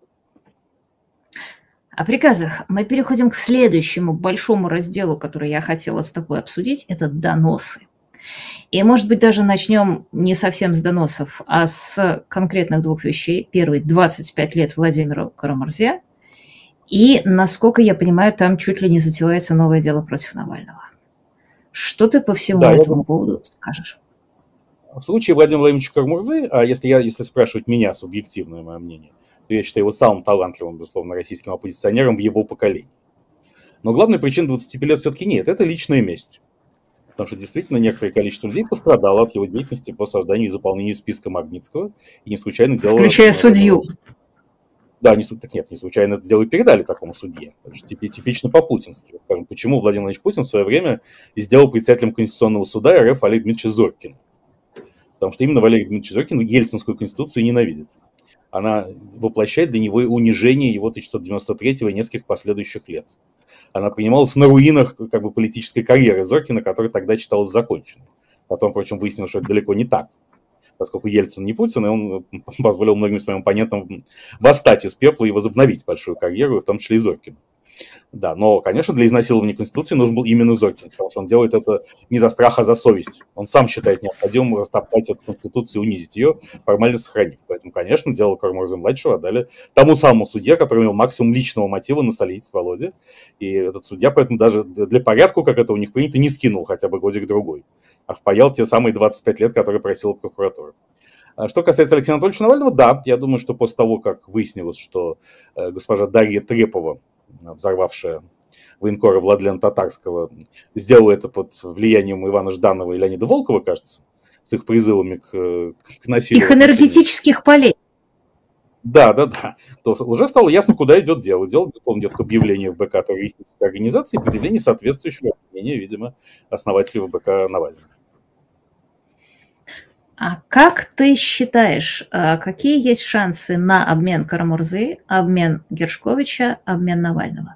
[SPEAKER 1] О приказах мы переходим к следующему большому разделу, который я хотела с тобой обсудить. Это доносы. И, может быть, даже начнем не совсем с доносов, а с конкретных двух вещей. Первый – двадцать пять лет Владимиру Карамурзе. И, насколько я понимаю, там чуть ли не затевается новое дело против Навального. Что ты по всему да, этому поводу скажешь?
[SPEAKER 2] В случае Владимира Владимировича Карамурзы, а если, я, если спрашивать меня, субъективное мое мнение, то я считаю его самым талантливым, безусловно, российским оппозиционером в его поколении. Но главная причина двадцати пяти лет все-таки нет, это личная месть. Потому что действительно некоторое количество людей пострадало от его деятельности по созданию и заполнению списка Магнитского. И не случайно дело...
[SPEAKER 1] Включая судью.
[SPEAKER 2] Да, не, так нет, не случайно это дело и передали такому судье. Типично по-путински. Скажем, почему Владимир Владимирович Путин в свое время сделал председателем Конституционного суда РФ Валерия Дмитриевича Зорькина. Потому что именно Валерий Дмитриевич Зорькин Ельцинскую конституцию ненавидит. она воплощает для него унижение его тысяча девятьсот девяносто третьего и нескольких последующих лет. Она принималась на руинах как бы политической карьеры Зоркина, которая тогда считалась законченной. Потом, впрочем, выяснилось, что это далеко не так, поскольку Ельцин не Путин, и он позволил многим своим оппонентам восстать из пепла и возобновить большую карьеру, в том числе и Зоркину. Да, но, конечно, для изнасилования Конституции нужен был именно Зоркин, потому что он делает это не за страх, а за совесть. Он сам считает необходимым растоптать эту Конституцию и унизить ее, формально сохранив. Поэтому, конечно, дело Кара-Мурзы-младшего отдали тому самому судье, который имел максимум личного мотива насолить Володе. И этот судья, поэтому даже для порядка, как это у них принято, не скинул хотя бы годик-другой, а впаял те самые двадцать пять лет, которые просила прокуратура. Что касается Алексея Анатольевича Навального, да, я думаю, что после того, как выяснилось, что госпожа Дарья Трепова, взорвавшая военкора Владлена Татарского, сделала это под влиянием Ивана Жданова и Леонида Волкова, кажется, с их призывами к, к насилию.
[SPEAKER 1] Их энергетических полей.
[SPEAKER 2] Да, да, да. То уже стало ясно, куда идет дело. Дело, безусловно, идет к объявлению ВБК террористической организации и предъявлению соответствующего мнения, видимо, основателя ВБК Навального.
[SPEAKER 1] А как ты считаешь, какие есть шансы на обмен Кара-Мурзы, обмен Гершковича, обмен Навального?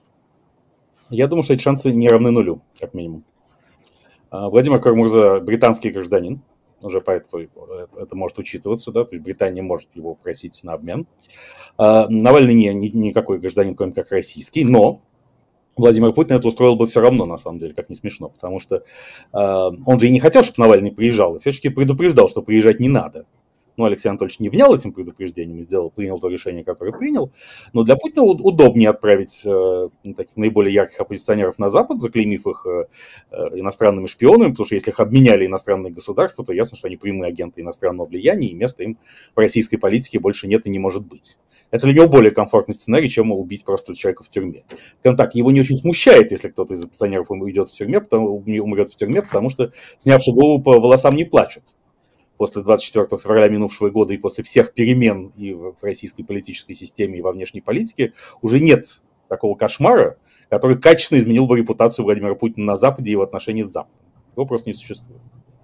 [SPEAKER 2] Я думаю, что эти шансы не равны нулю, как минимум. Владимир Кара-Мурза британский гражданин, уже поэтому это может учитываться, да, то есть Британия может его просить на обмен. Навальный не, не, никакой гражданин, кроме как российский, но Владимир Путин это устроил бы все равно, на самом деле, как не смешно, потому что э, он же и не хотел, чтобы Навальный приезжал, и все-таки предупреждал, что приезжать не надо. Ну, Алексей Анатольевич не внял этим предупреждением и сделал, принял то решение, которое принял, но для Путина удобнее отправить э, таких наиболее ярких оппозиционеров на Запад, заклеймив их э, иностранными шпионами, потому что если их обменяли иностранные государства, то ясно, что они прямые агенты иностранного влияния, и места им в российской политике больше нет и не может быть. Это для него более комфортный сценарий, чем убить просто человека в тюрьме. Скажем так, его не очень смущает, если кто-то из оппозиционеров уйдет в тюрьме, потому, умрет в тюрьме, потому что, снявши голову, по волосам не плачут. После двадцать четвёртого февраля минувшего года и после всех перемен и в российской политической системе, и во внешней политике уже нет такого кошмара, который качественно изменил бы репутацию Владимира Путина на Западе и его отношения с Западом. Его просто не существует.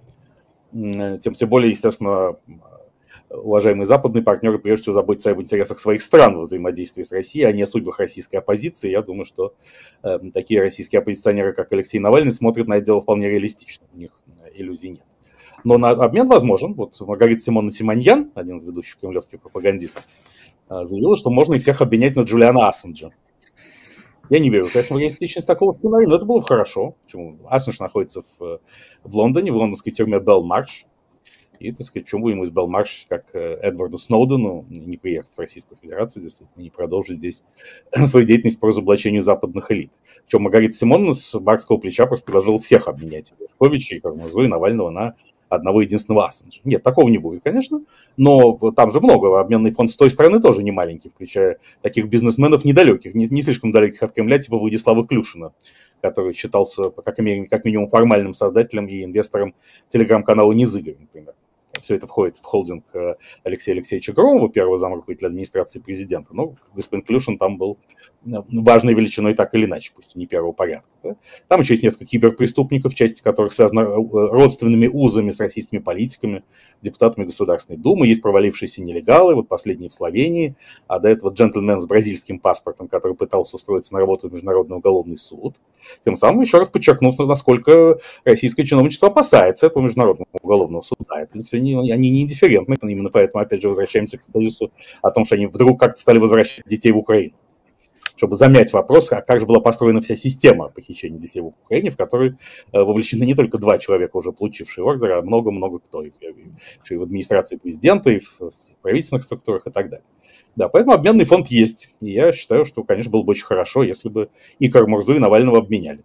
[SPEAKER 2] Тем, тем более, естественно, уважаемые западные партнеры прежде всего заботятся об интересах своих стран во взаимодействии с Россией, а не о судьбах российской оппозиции. Я думаю, что э, такие российские оппозиционеры, как Алексей Навальный, смотрят на это дело вполне реалистично. У них иллюзий нет. Но на обмен возможен. Вот Маргарита Симоновна Симоньян, один из ведущих кремлевских пропагандистов, заявила, что можно их всех обменять на Джулиана Ассанжа. Я не верю, конечно, в реалистичность такого сценария, но это было бы хорошо. Почему? Ассанж находится в, в Лондоне, в лондонской тюрьме Белмарш. И, так сказать, почему бы ему из Белмарш, как Эдварду Сноудену, не приехать в Российскую Федерацию, действительно, не продолжить здесь свою деятельность по разоблачению западных элит. Причем Маргарита Симоновна с барского плеча просто предложила всех обменять Гершковича и Кара-Мурзу и Навального на одного единственного Ассанжа. Нет, такого не будет, конечно, но там же много. Обменный фонд с той стороны тоже не маленький, включая таких бизнесменов недалеких, не, не слишком далеких от Кремля, типа Владислава Клюшина, который считался как, как минимум формальным создателем и инвестором телеграм-канала «Незыгорь», например. Все это входит в холдинг Алексея Алексеевича Громова, первого замруководителя администрации президента. Но господин Клюшин там был важной величиной так или иначе, пусть и не первого порядка. Да? Там еще есть несколько киберпреступников, часть которых связана родственными узами с российскими политиками, депутатами Государственной Думы. Есть провалившиеся нелегалы, вот последние в Словении, а до этого джентльмен с бразильским паспортом, который пытался устроиться на работу в Международный уголовный суд. Тем самым еще раз подчеркнув, насколько российское чиновничество опасается этого Международного уголовного суда. Это все не они не индифферентны, именно поэтому, опять же, возвращаемся к тезису о том, что они вдруг как-то стали возвращать детей в Украину, чтобы замять вопрос, а как же была построена вся система похищения детей в Украине, в которой вовлечены не только два человека, уже получившие ордер, а много-много кто, и в администрации президента, и в правительственных структурах, и так далее. Да, поэтому обменный фонд есть, и я считаю, что, конечно, было бы очень хорошо, если бы и Кара-Мурзу, и Навального обменяли.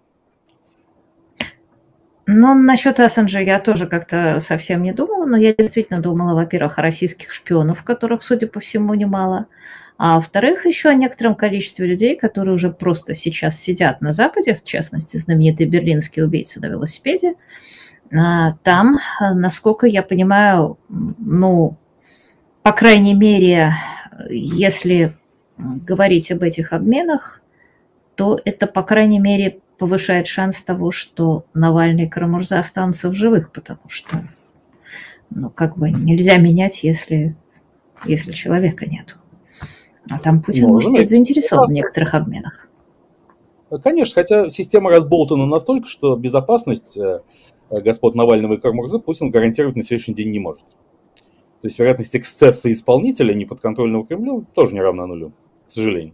[SPEAKER 1] Ну, насчет Ассанжа я тоже как-то совсем не думала, но я действительно думала, во-первых, о российских шпионах, которых, судя по всему, немало, а во-вторых, еще о некотором количестве людей, которые уже просто сейчас сидят на Западе, в частности, знаменитый берлинский убийца на велосипеде. Там, насколько я понимаю, ну, по крайней мере, если говорить об этих обменах, то это, по крайней мере, повышает шанс того, что Навальный и Кара-Мурза останутся в живых, потому что, ну, как бы нельзя менять, если если человека нету. А там Путин
[SPEAKER 2] Ну,
[SPEAKER 1] может быть
[SPEAKER 2] разумеется.
[SPEAKER 1] заинтересован в некоторых обменах.
[SPEAKER 2] Конечно, хотя система разболтана настолько, что безопасность э, господ Навального и Кармурзы Путин гарантировать на сегодняшний день не может. То есть вероятность эксцесса исполнителя, неподконтрольного Кремлю, тоже не равна нулю, к сожалению.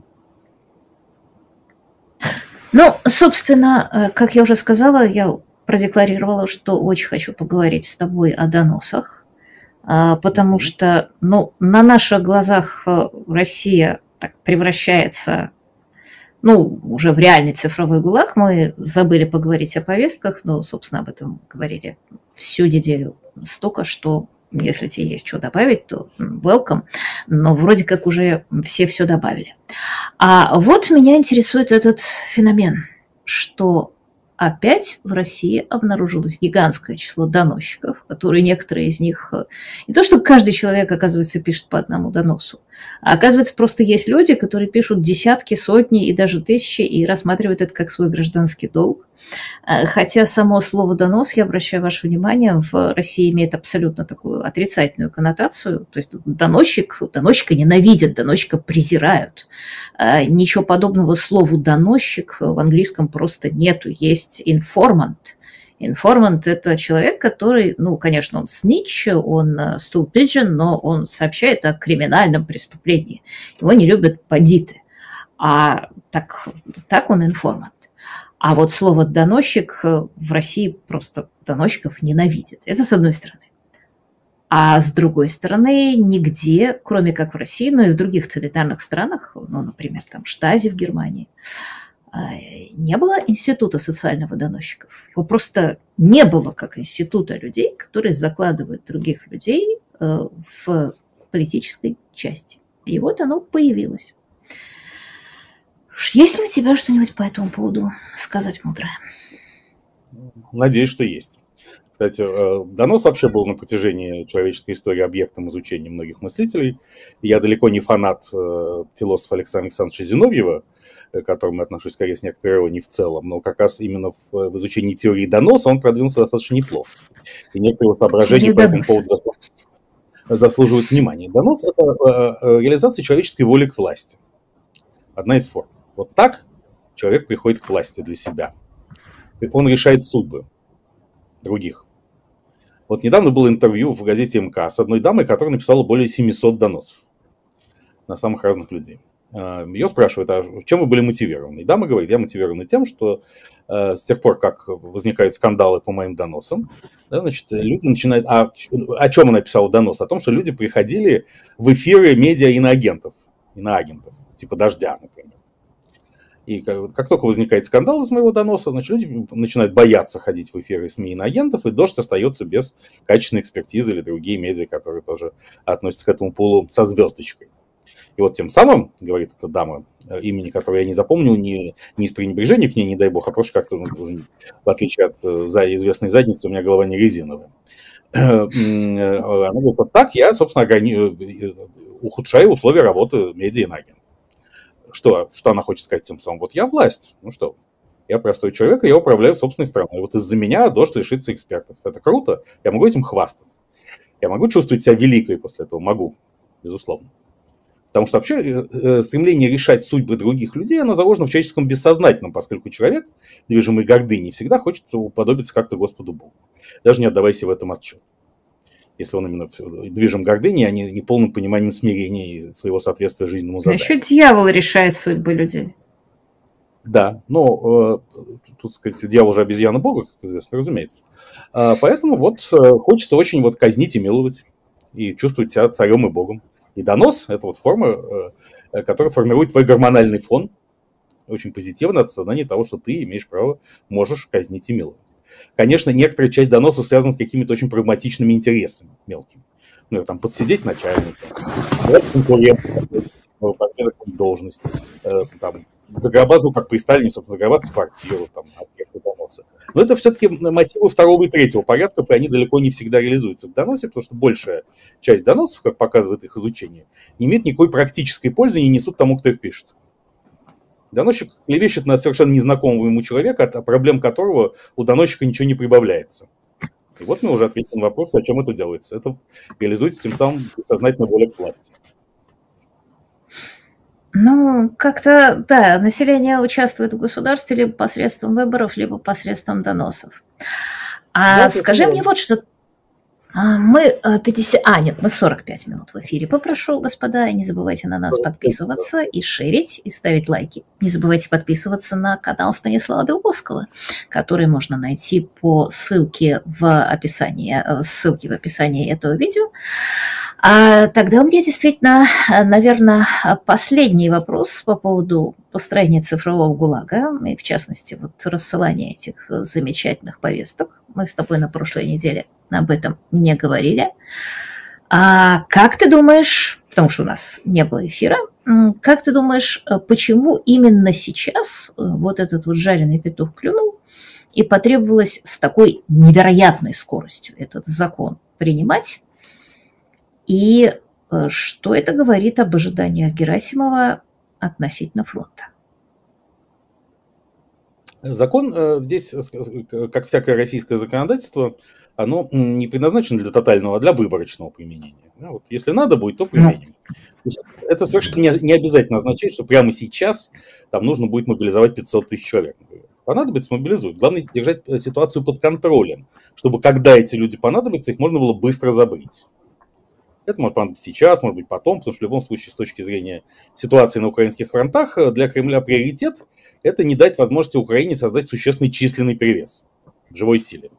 [SPEAKER 1] Ну, собственно, э, как я уже сказала, я продекларировала, что очень хочу поговорить с тобой о доносах, а, потому что, ну, на наших глазах э, Россия так превращается, ну, уже в реальный цифровой ГУЛАГ. Мы забыли поговорить о повестках, но, собственно, об этом говорили всю неделю столько, что если тебе есть что добавить, то welcome, но вроде как уже все все добавили. А вот меня интересует этот феномен, что опять в России обнаружилось гигантское число доносчиков, которые некоторые из них... Не то, чтобы каждый человек, оказывается, пишет по одному доносу, а оказывается, просто есть люди, которые пишут десятки, сотни и даже тысячи и рассматривают это как свой гражданский долг. Хотя само слово «донос», я обращаю ваше внимание, в России имеет абсолютно такую отрицательную коннотацию. То есть доносчик, доносчика ненавидят, доносчика презирают. Ничего подобного слову «доносчик» в английском просто нету. Есть информант. Информант – это человек, который, ну, конечно, он снитч, он stool pigeon, но он сообщает о криминальном преступлении. Его не любят бандиты. А так, так он информант. А вот слово «доносчик» в России просто доносчиков ненавидят. Это с одной стороны. А с другой стороны, нигде, кроме как в России, но и в других тоталитарных странах, ну, например, там Штази в Германии, не было института социального доносчиков. Его просто не было как института людей, которые закладывают других людей в политической части. И вот оно появилось. Есть ли у тебя что-нибудь по этому поводу сказать мудрое?
[SPEAKER 2] Надеюсь, что есть. Кстати, донос вообще был на протяжении человеческой истории объектом изучения многих мыслителей. Я далеко не фанат философа Александра Александровича Зиновьева, к которому отношусь скорее с некоторой иронией в целом, но как раз именно в, в изучении теории доноса он продвинулся достаточно неплохо. И некоторые соображения по этому поводу заслуживают внимания. Донос – это реализация человеческой воли к власти. Одна из форм. Вот так человек приходит к власти для себя. Он решает судьбы других. Вот недавно было интервью в газете МК с одной дамой, которая написала более семисот доносов на самых разных людей. Ее спрашивают, а чем вы были мотивированы? И дама говорит, я мотивирована тем, что э, с тех пор, как возникают скандалы по моим доносам, да, значит, люди начинают... А о чем она писала донос? О том, что люди приходили в эфиры медиа иноагентов, иноагентов, типа «Дождя», например. И как, как только возникает скандал из моего доноса, значит, люди начинают бояться ходить в эфиры СМИ иноагентов, и «Дождь» остается без качественной экспертизы или другие медиа, которые тоже относятся к этому пулу со звездочкой. И вот тем самым, говорит эта дама, имени которой я не запомнил, не, не из пренебрежения к ней, не дай бог, а просто как-то, ну, в отличие от за известной задницы, у меня голова не резиновая. Она говорит, вот так я, собственно, органи... ухудшаю условия работы медиа-иноагента. Что, что она хочет сказать тем самым? Вот я власть. Ну что, я простой человек, и я управляю собственной страной. Вот из-за меня «Дождь» лишится экспертов. Это круто, я могу этим хвастаться. Я могу чувствовать себя великой после этого? Могу, безусловно. Потому что вообще стремление решать судьбы других людей, оно заложено в человеческом бессознательном, поскольку человек, движимый гордыней, всегда хочет уподобиться как-то Господу Богу, даже не отдавая себе в этом отчет. Если он именно движим гордыней, а не, не полным пониманием смирения и своего соответствия жизненному заданию.
[SPEAKER 1] Еще дьявол решает судьбы людей.
[SPEAKER 2] Да, но тут, сказать, дьявол же обезьяна Бога, как известно, разумеется. Поэтому вот хочется очень вот казнить и миловать, и чувствовать себя царем и Богом. И донос – это вот форма, которая формирует твой гормональный фон, очень позитивно от сознания того, что ты имеешь право, можешь казнить и миловать. Конечно, некоторая часть доносов связана с какими-то очень прагматичными интересами мелкими. Ну, там, подсидеть начальника, конкурента, должности, там, заграбать, ну, как при Сталине, собственно, заграбать квартиру, там, объекты доноса. Но это все-таки мотивы второго и третьего порядков, и они далеко не всегда реализуются в доносе, потому что большая часть доносов, как показывает их изучение, не имеет никакой практической пользы и не несут тому, кто их пишет. Доносчик клевещет на совершенно незнакомого ему человека, от проблем которого у доносчика ничего не прибавляется. И вот мы уже ответили на вопрос, о чем это делается. Это реализуется тем самым сознательно воля к власти.
[SPEAKER 1] Ну, как-то, да, население участвует в государстве либо посредством выборов, либо посредством доносов. А да, скажи мне вот что. Мы пятьдесят... А, нет, мы сорок пять минут в эфире. Попрошу, господа, не забывайте на нас подписываться и шерить, и ставить лайки. Не забывайте подписываться на канал Станислава Белковского, который можно найти по ссылке в описании, ссылке в описании этого видео. А тогда у меня действительно, наверное, последний вопрос по поводу построения цифрового ГУЛАГа, и в частности, вот рассылания этих замечательных повесток. Мы с тобой на прошлой неделе об этом не говорили. А как ты думаешь, потому что у нас не было эфира, как ты думаешь, почему именно сейчас вот этот вот жареный петух клюнул и потребовалось с такой невероятной скоростью этот закон принимать? И что это говорит об ожиданиях Герасимова относительно фронта?
[SPEAKER 2] Закон здесь, как всякое российское законодательство, оно не предназначено для тотального, а для выборочного применения. Вот если надо будет, то применим. Ну. Это совершенно не, не обязательно означает, что прямо сейчас там нужно будет мобилизовать пятьсот тысяч человек. Понадобится — мобилизуют. Главное — держать ситуацию под контролем, чтобы когда эти люди понадобятся, их можно было быстро забыть. Это может понадобиться сейчас, может быть потом, потому что в любом случае с точки зрения ситуации на украинских фронтах для Кремля приоритет – это не дать возможности Украине создать существенный численный перевес в живой силе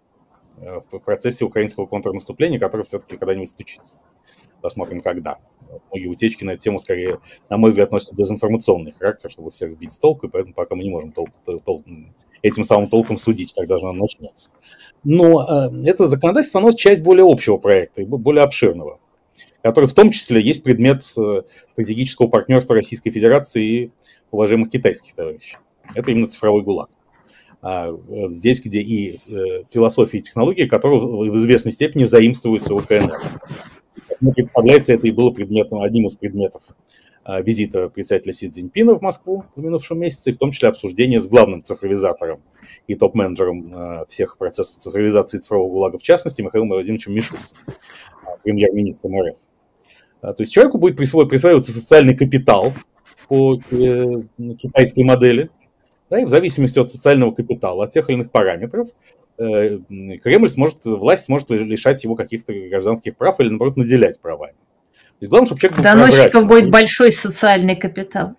[SPEAKER 2] в процессе украинского контрнаступления, которое все-таки когда-нибудь случится. Посмотрим, когда. Многие утечки на эту тему, скорее, на мой взгляд, носят дезинформационный характер, чтобы всех сбить с толку, и поэтому пока мы не можем тол- тол- этим самым толком судить, когда же оно начнется. Но э, это законодательство, оно часть более общего проекта, более обширного, который в том числе есть предмет э, стратегического партнерства Российской Федерации и уважаемых китайских товарищей. Это именно цифровой ГУЛАГ. А, здесь, где и э, философия, и технологии, которые в известной степени заимствуются у КНР. Мне представляется, это и было предметом, одним из предметов а, визита председателя Си Цзиньпина в Москву в минувшем месяце, и в том числе обсуждение с главным цифровизатором и топ-менеджером а, всех процессов цифровизации цифрового ГУЛАГа, в частности, Михаилом Владимировичем Мишустиным, а, премьер-министром РФ. А, то есть человеку будет присво- присваиваться социальный капитал по э, китайской модели, да, и в зависимости от социального капитала, от тех или иных параметров, Кремль сможет, власть сможет лишать его каких-то гражданских прав или, наоборот, наделять правами. Главное, чтобы человек был прозрачный.
[SPEAKER 1] Доносчиков будет большой социальный капитал.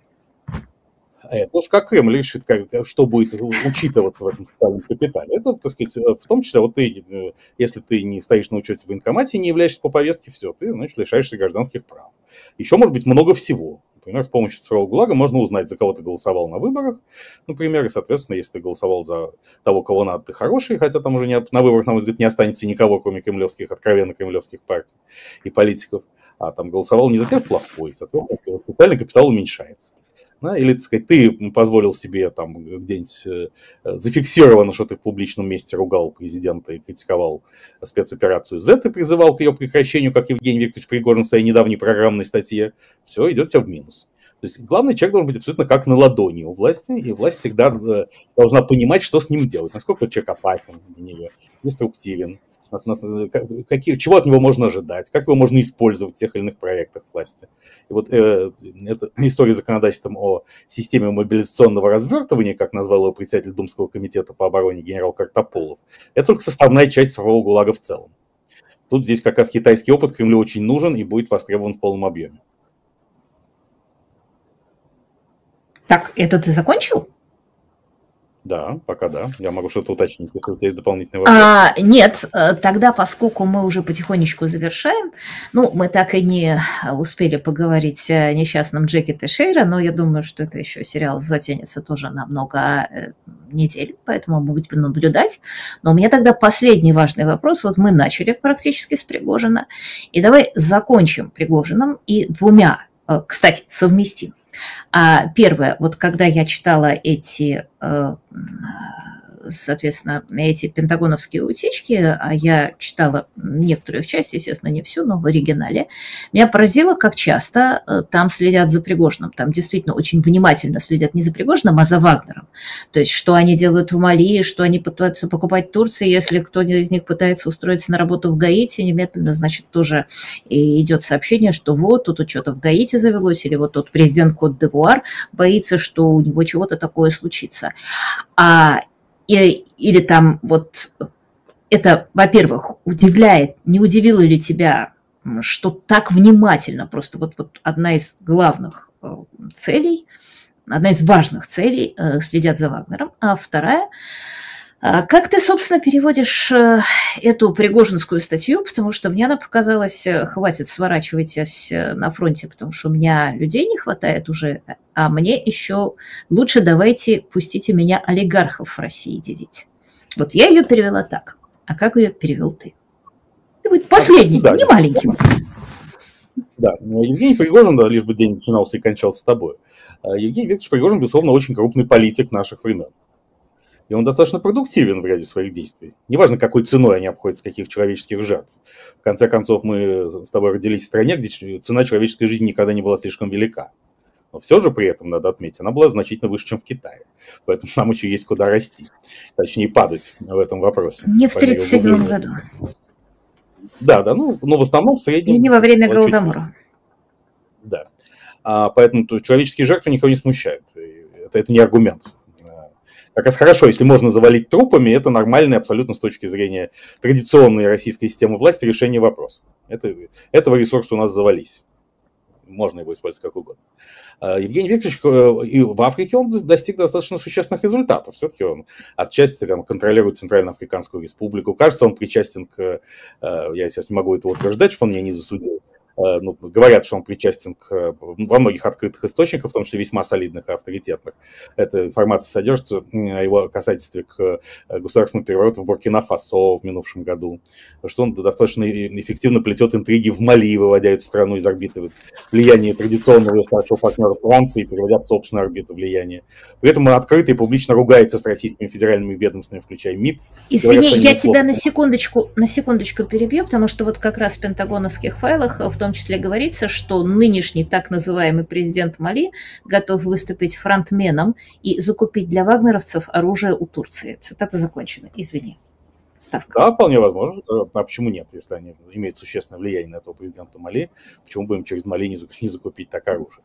[SPEAKER 2] Это уж как Кремль решит, как, что будет учитываться в этом социальном капитале. Это, так сказать, в том числе, вот ты, если ты не стоишь на учете в военкомате и не являешься по повестке, все, ты, значит, лишаешься гражданских прав. Еще может быть много всего. Например, с помощью цифрового ГУЛАГа можно узнать, за кого ты голосовал на выборах, например, и, соответственно, если ты голосовал за того, кого надо, ты хороший, хотя там уже не, на выборах, на мой взгляд, не останется никого, кроме кремлевских, откровенно кремлевских партий и политиков, а там голосовал не за тех плохой, соответственно, социальный капитал уменьшается. Да, или, так сказать, ты позволил себе там где-нибудь э, зафиксировано, что ты в публичном месте ругал президента и критиковал спецоперацию Z и призывал к ее прекращению, как Евгений Викторович Пригожин в своей недавней программной статье, все, идет все в минус. То есть главный человек должен быть абсолютно как на ладони у власти, и власть всегда э, должна понимать, что с ним делать, насколько человек опасен для нее, деструктивен, какие, чего от него можно ожидать, как его можно использовать в тех или иных проектах власти. И вот э, эта история законодательством о системе мобилизационного развертывания, как назвал его председатель Думского комитета по обороне генерал Картополов, это только составная часть цифрового ГУЛАГа в целом. Тут здесь как раз китайский опыт Кремлю очень нужен и будет востребован в полном объеме.
[SPEAKER 1] Так, это ты закончил?
[SPEAKER 2] Да, пока да. Я могу что-то уточнить, если у тебя есть дополнительные вопросы.
[SPEAKER 1] А, нет, тогда, поскольку мы уже потихонечку завершаем, ну, мы так и не успели поговорить о несчастном Джеке Тейшейра, но я думаю, что это еще сериал затянется тоже на много недель, поэтому мы будем наблюдать. Но у меня тогда последний важный вопрос. Вот мы начали практически с Пригожина, и давай закончим Пригожиным и двумя, кстати, совместим. А первое, вот когда я читала эти э, соответственно, эти пентагоновские утечки, а я читала некоторую их часть, естественно, не всю, но в оригинале, меня поразило, как часто там следят за Пригожиным. Там действительно очень внимательно следят не за Пригожиным, а за Вагнером. То есть, что они делают в Мали, что они пытаются покупать в Турции, если кто-то из них пытается устроиться на работу в Гаити, немедленно, значит, тоже идет сообщение, что вот, тут что-то в Гаити завелось, или вот тот президент Кот-д'Ивуар боится, что у него чего-то такое случится. А, и, или там вот это, во-первых, удивляет, не удивило ли тебя, что так внимательно, просто вот, вот одна из главных целей, одна из важных целей следят за Вагнером, а вторая, как ты, собственно, переводишь эту пригожинскую статью, потому что мне она показалась, хватит сворачивайтесь на фронте, потому что у меня людей не хватает уже, а мне еще лучше давайте пустите меня олигархов в России делить. Вот я ее перевела так. А как ее перевел ты? Ты будет последний, да, не маленький вопрос.
[SPEAKER 2] Да, Евгений Пригожин, да, лишь бы день начинался и кончался с тобой. Евгений Викторович Пригожин, безусловно, очень крупный политик наших времен. И он достаточно продуктивен в ряде своих действий. Неважно, какой ценой они обходятся, каких человеческих жертв. В конце концов, мы с тобой родились в стране, где цена человеческой жизни никогда не была слишком велика. Но все же при этом, надо отметить, она была значительно выше, чем в Китае. Поэтому нам еще есть куда расти. Точнее, падать в этом вопросе.
[SPEAKER 1] Не в тридцать седьмом году.
[SPEAKER 2] Да, да, ну, но в основном в среднем...
[SPEAKER 1] И не во время Голодомора.
[SPEAKER 2] Да. А, поэтому человеческие жертвы никого не смущают. Это, это не аргумент. Как раз хорошо, если можно завалить трупами, это нормальное абсолютно с точки зрения традиционной российской системы власти решение вопроса. Это, этого ресурса у нас завались. Можно его использовать как угодно. Евгений Викторович и в Африке он достиг достаточно существенных результатов. Все-таки он отчасти там, контролирует Центральноафриканскую республику. Кажется, он причастен к... Я сейчас не могу этого утверждать, что он меня не засудил. Ну, говорят, что он причастен к, во многих открытых источниках, в том числе весьма солидных и авторитетных. Эта информация содержится о его касательстве к государственному перевороту в Буркина-Фасо в минувшем году, что он достаточно эффективно плетет интриги в Мали, выводя эту страну из орбиты влияния традиционного ее старшего партнера Франции, переводя в собственную орбиту влияния. При этом он открыто и публично ругается с российскими федеральными ведомствами, включая МИД.
[SPEAKER 1] Извини, говорят, я тебя на секундочку, на секундочку перебью, потому что вот как раз в пентагоновских файлах в том числе говорится, что нынешний так называемый президент Мали готов выступить фронтменом и закупить для вагнеровцев оружие у Турции. Цитата закончена. Извини. Ставка.
[SPEAKER 2] Да, вполне возможно. А почему нет, если они имеют существенное влияние на этого президента Мали? Почему бы им через Мали не закупить так оружие?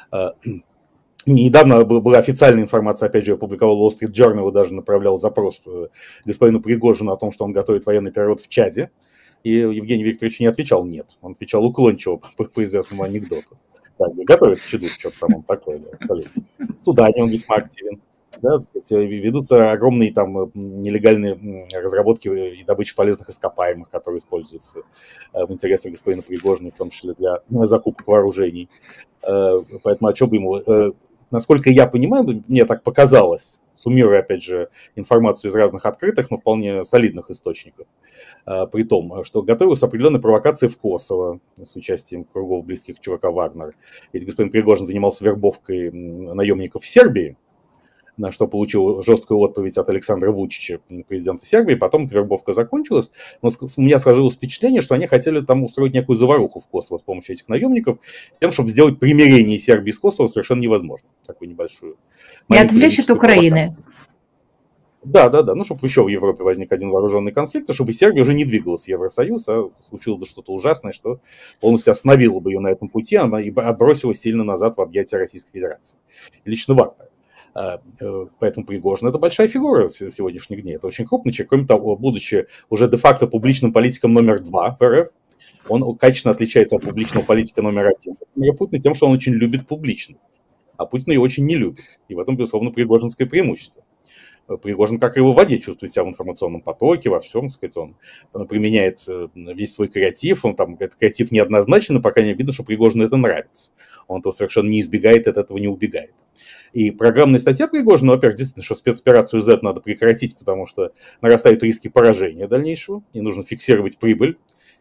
[SPEAKER 2] Недавно была официальная информация, опять же, я опубликовал Wall Street Journal, даже направлял запрос господину Пригожину о том, что он готовит военный переворот в Чаде. И Евгений Викторович не отвечал «нет». Он отвечал уклончиво по, по известному анекдоту. Да, готовит в Чаду, что-то там он такое. Да. В Судане он весьма активен. Да, так сказать, ведутся огромные там нелегальные разработки и добычи полезных ископаемых, которые используются в интересах господина Пригожина, в том числе для закупок вооружений. Поэтому о чем бы ему... Насколько я понимаю, мне так показалось, суммируя, опять же, информацию из разных открытых, но вполне солидных источников, при том, что готовилась определенная провокация в Косово с участием кругов близких ЧВК «Вагнер». Ведь господин Пригожин занимался вербовкой наемников в Сербии, на что получил жесткую отповедь от Александра Вучича, президента Сербии. Потом эта вербовка закончилась. Но у меня сложилось впечатление, что они хотели там устроить некую заваруху в Косово с помощью этих наемников, с тем, чтобы сделать примирение Сербии с Косово совершенно невозможно. Такую небольшую...
[SPEAKER 1] И отвлечь от Украины.
[SPEAKER 2] Да, да, да. Ну, чтобы еще в Европе возник один вооруженный конфликт, а чтобы Сербия уже не двигалась в Евросоюз, а случилось бы что-то ужасное, что полностью остановило бы ее на этом пути, она и отбросила сильно назад в объятия Российской Федерации. И лично Вагнер. Поэтому Пригожин – это большая фигура в сегодняшних дней. Это очень крупный человек. Кроме того, будучи уже де-факто публичным политиком номер два в РФ, он качественно отличается от публичного политика номер один Путина тем, что он очень любит публичность. А Путин ее очень не любит. И в этом, безусловно, пригожинское преимущество. Пригожин, как и в воде, чувствует себя в информационном потоке, во всем, так сказать, он применяет весь свой креатив, он там, этот креатив неоднозначен, пока не видно, что Пригожину это нравится. Он этого совершенно не избегает, от этого не убегает. И программная статья Пригожина, во-первых, действительно, что спецоперацию Z надо прекратить, потому что нарастают риски поражения дальнейшего, и нужно фиксировать прибыль,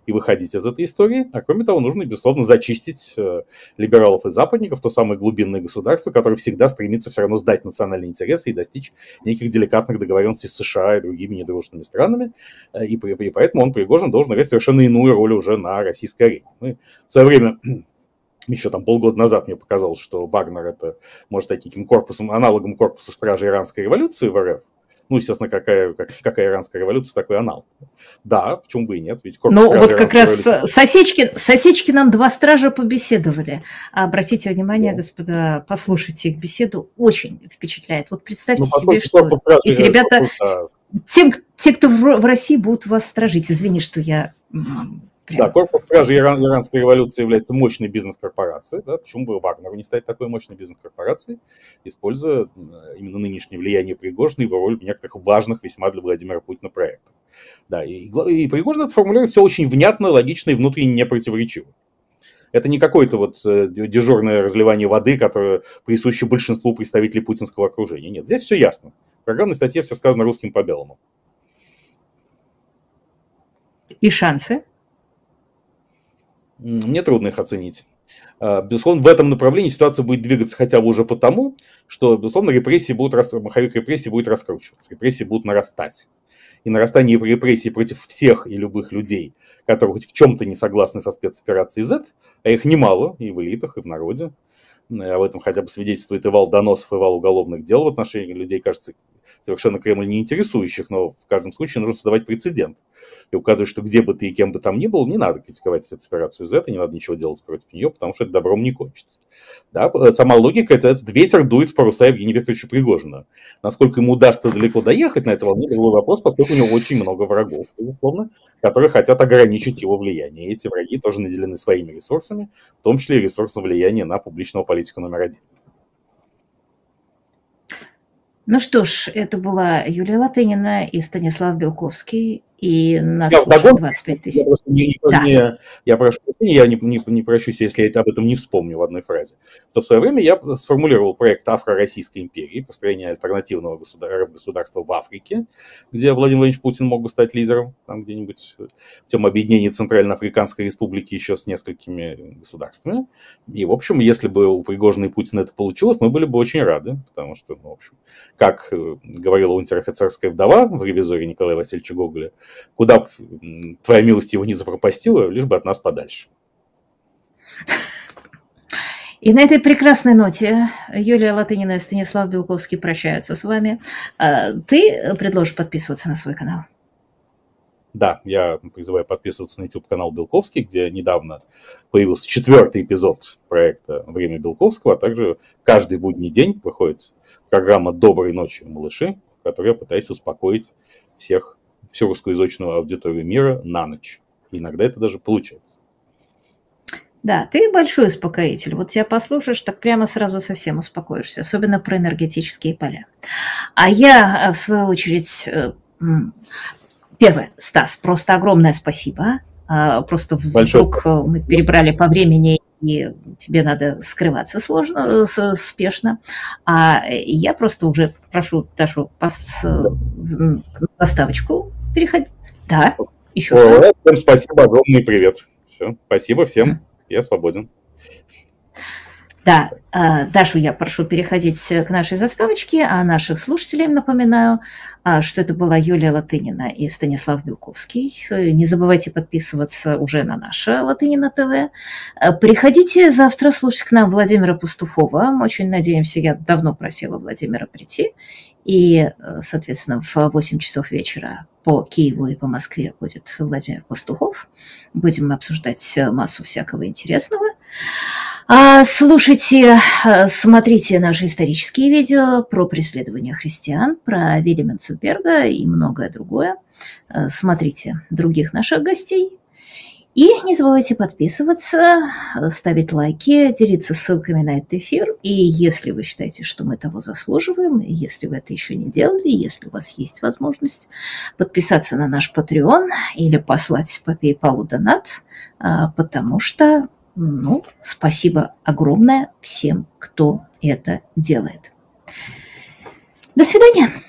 [SPEAKER 2] и выходить из этой истории. А кроме того, нужно, безусловно, зачистить либералов и западников, то самое глубинное государство, которое всегда стремится все равно сдать национальные интересы и достичь неких деликатных договоренностей с США и другими недружественными странами. И, и поэтому он, Пригожин, должен играть совершенно иную роль уже на российской арене. Мы в свое время... Еще там полгода назад мне показалось, что Вагнер это может стать таким корпусом, аналогом корпуса стражей иранской революции в РФ. Ну, естественно, какая, как, какая иранская революция, такой аналог. Да, почему бы и нет, ведь корпус
[SPEAKER 1] Ну, вот как раз
[SPEAKER 2] революции...
[SPEAKER 1] соседчики, соседчики нам два стража побеседовали. Обратите внимание, да. Господа, послушайте их беседу, очень впечатляет. Вот представьте ну, себе, что эти ребята, да. тем, те, кто в, в России будут вас стражить, извини, что я... Прям.
[SPEAKER 2] Да, корпус стражей Иран, иранской революции является мощной бизнес-корпорацией. Да? Почему бы Вагнеру не стать такой мощной бизнес-корпорацией, используя именно нынешнее влияние Пригожина и его роль в некоторых важных весьма для Владимира Путина проектах. Да, и, и Пригожин это формулирует все очень внятно, логично и внутренне непротиворечиво. Это не какое-то вот дежурное разливание воды, которое присуще большинству представителей путинского окружения. Нет, здесь все ясно. В программной статье все сказано русским по белому.
[SPEAKER 1] И шансы?
[SPEAKER 2] Мне трудно их оценить. Безусловно, в этом направлении ситуация будет двигаться хотя бы уже потому, что, безусловно, репрессии будут, маховик репрессий будет раскручиваться, репрессии будут нарастать. И нарастание репрессий против всех и любых людей, которые хоть в чем-то не согласны со спецоперацией Z, а их немало и в элитах, и в народе. Об этом хотя бы свидетельствует и вал доносов, и вал уголовных дел в отношении людей, кажется, совершенно Кремль не интересующих, но в каждом случае нужно создавать прецедент. И указывать, что где бы ты и кем бы там ни был, не надо критиковать спецоперацию Z, не надо ничего делать против нее, потому что это добром не кончится. Да? Сама логика – это этот ветер дует в паруса Евгения Викторовича Пригожина. Насколько ему удастся далеко доехать на это волне, другой вопрос, поскольку у него очень много врагов, безусловно, которые хотят ограничить его влияние. И эти враги тоже наделены своими ресурсами, в том числе и ресурсом влияния на публичного политика номер один.
[SPEAKER 1] Ну что ж, это была Юлия Латынина и Станислав Белковский. И нас
[SPEAKER 2] я
[SPEAKER 1] слушает двадцать пять тысяч.
[SPEAKER 2] Я, не, да. не, я прошу прощения, я не, не, не прощусь, если я об этом не вспомню в одной фразе. То в свое время я сформулировал проект Афро-Российской империи, построение альтернативного государ... государства в Африке, где Владимир Владимирович Путин мог бы стать лидером, там где-нибудь в том объединении Центральноафриканской республики еще с несколькими государствами. И, в общем, если бы у Пригожина и Путина это получилось, мы были бы очень рады, потому что, ну, в общем, как говорила унтер-офицерская вдова в «Ревизоре» Николая Васильевича Гоголя, куда б твоя милость его не запропастила, лишь бы от нас подальше.
[SPEAKER 1] И на этой прекрасной ноте Юлия Латынина и Станислав Белковский прощаются с вами. Ты предложишь подписываться на свой канал?
[SPEAKER 2] Да, я призываю подписываться на YouTube-канал Белковский, где недавно появился четвертый эпизод проекта «Время Белковского», а также каждый будний день выходит программа «Доброй ночи, малыши», в которой я пытаюсь успокоить всех всю русскоязычную аудиторию мира на ночь. И иногда это даже получается.
[SPEAKER 1] Да, ты большой успокоитель. Вот тебя послушаешь, так прямо сразу совсем успокоишься, особенно про энергетические поля. А я, в свою очередь, первое, Стас, просто огромное спасибо. Просто большое вдруг спасибо. Мы перебрали по времени, и тебе надо скрываться сложно, спешно. А я просто уже прошу Ташу пос... да. заставочку переходить. Да, еще что?
[SPEAKER 2] Всем спасибо, огромный привет. Все, спасибо всем, я свободен.
[SPEAKER 1] Да, Дашу я прошу переходить к нашей заставочке, а наших слушателей напоминаю, что это была Юлия Латынина и Станислав Белковский. Не забывайте подписываться уже на наше Латынина ТВ. Приходите завтра слушать к нам Владимира Пастухова. Очень надеемся, я давно просила Владимира прийти. И, соответственно, в восемь часов вечера по Киеву и по Москве будет Владимир Пастухов. Будем обсуждать массу всякого интересного. Слушайте, смотрите наши исторические видео про преследование христиан, про Вильяма Цукерберга и многое другое. Смотрите других наших гостей. И не забывайте подписываться, ставить лайки, делиться ссылками на этот эфир. И если вы считаете, что мы того заслуживаем, если вы это еще не делали, если у вас есть возможность подписаться на наш Patreon или послать по PayPal донат, потому что, ну, спасибо огромное всем, кто это делает. До свидания.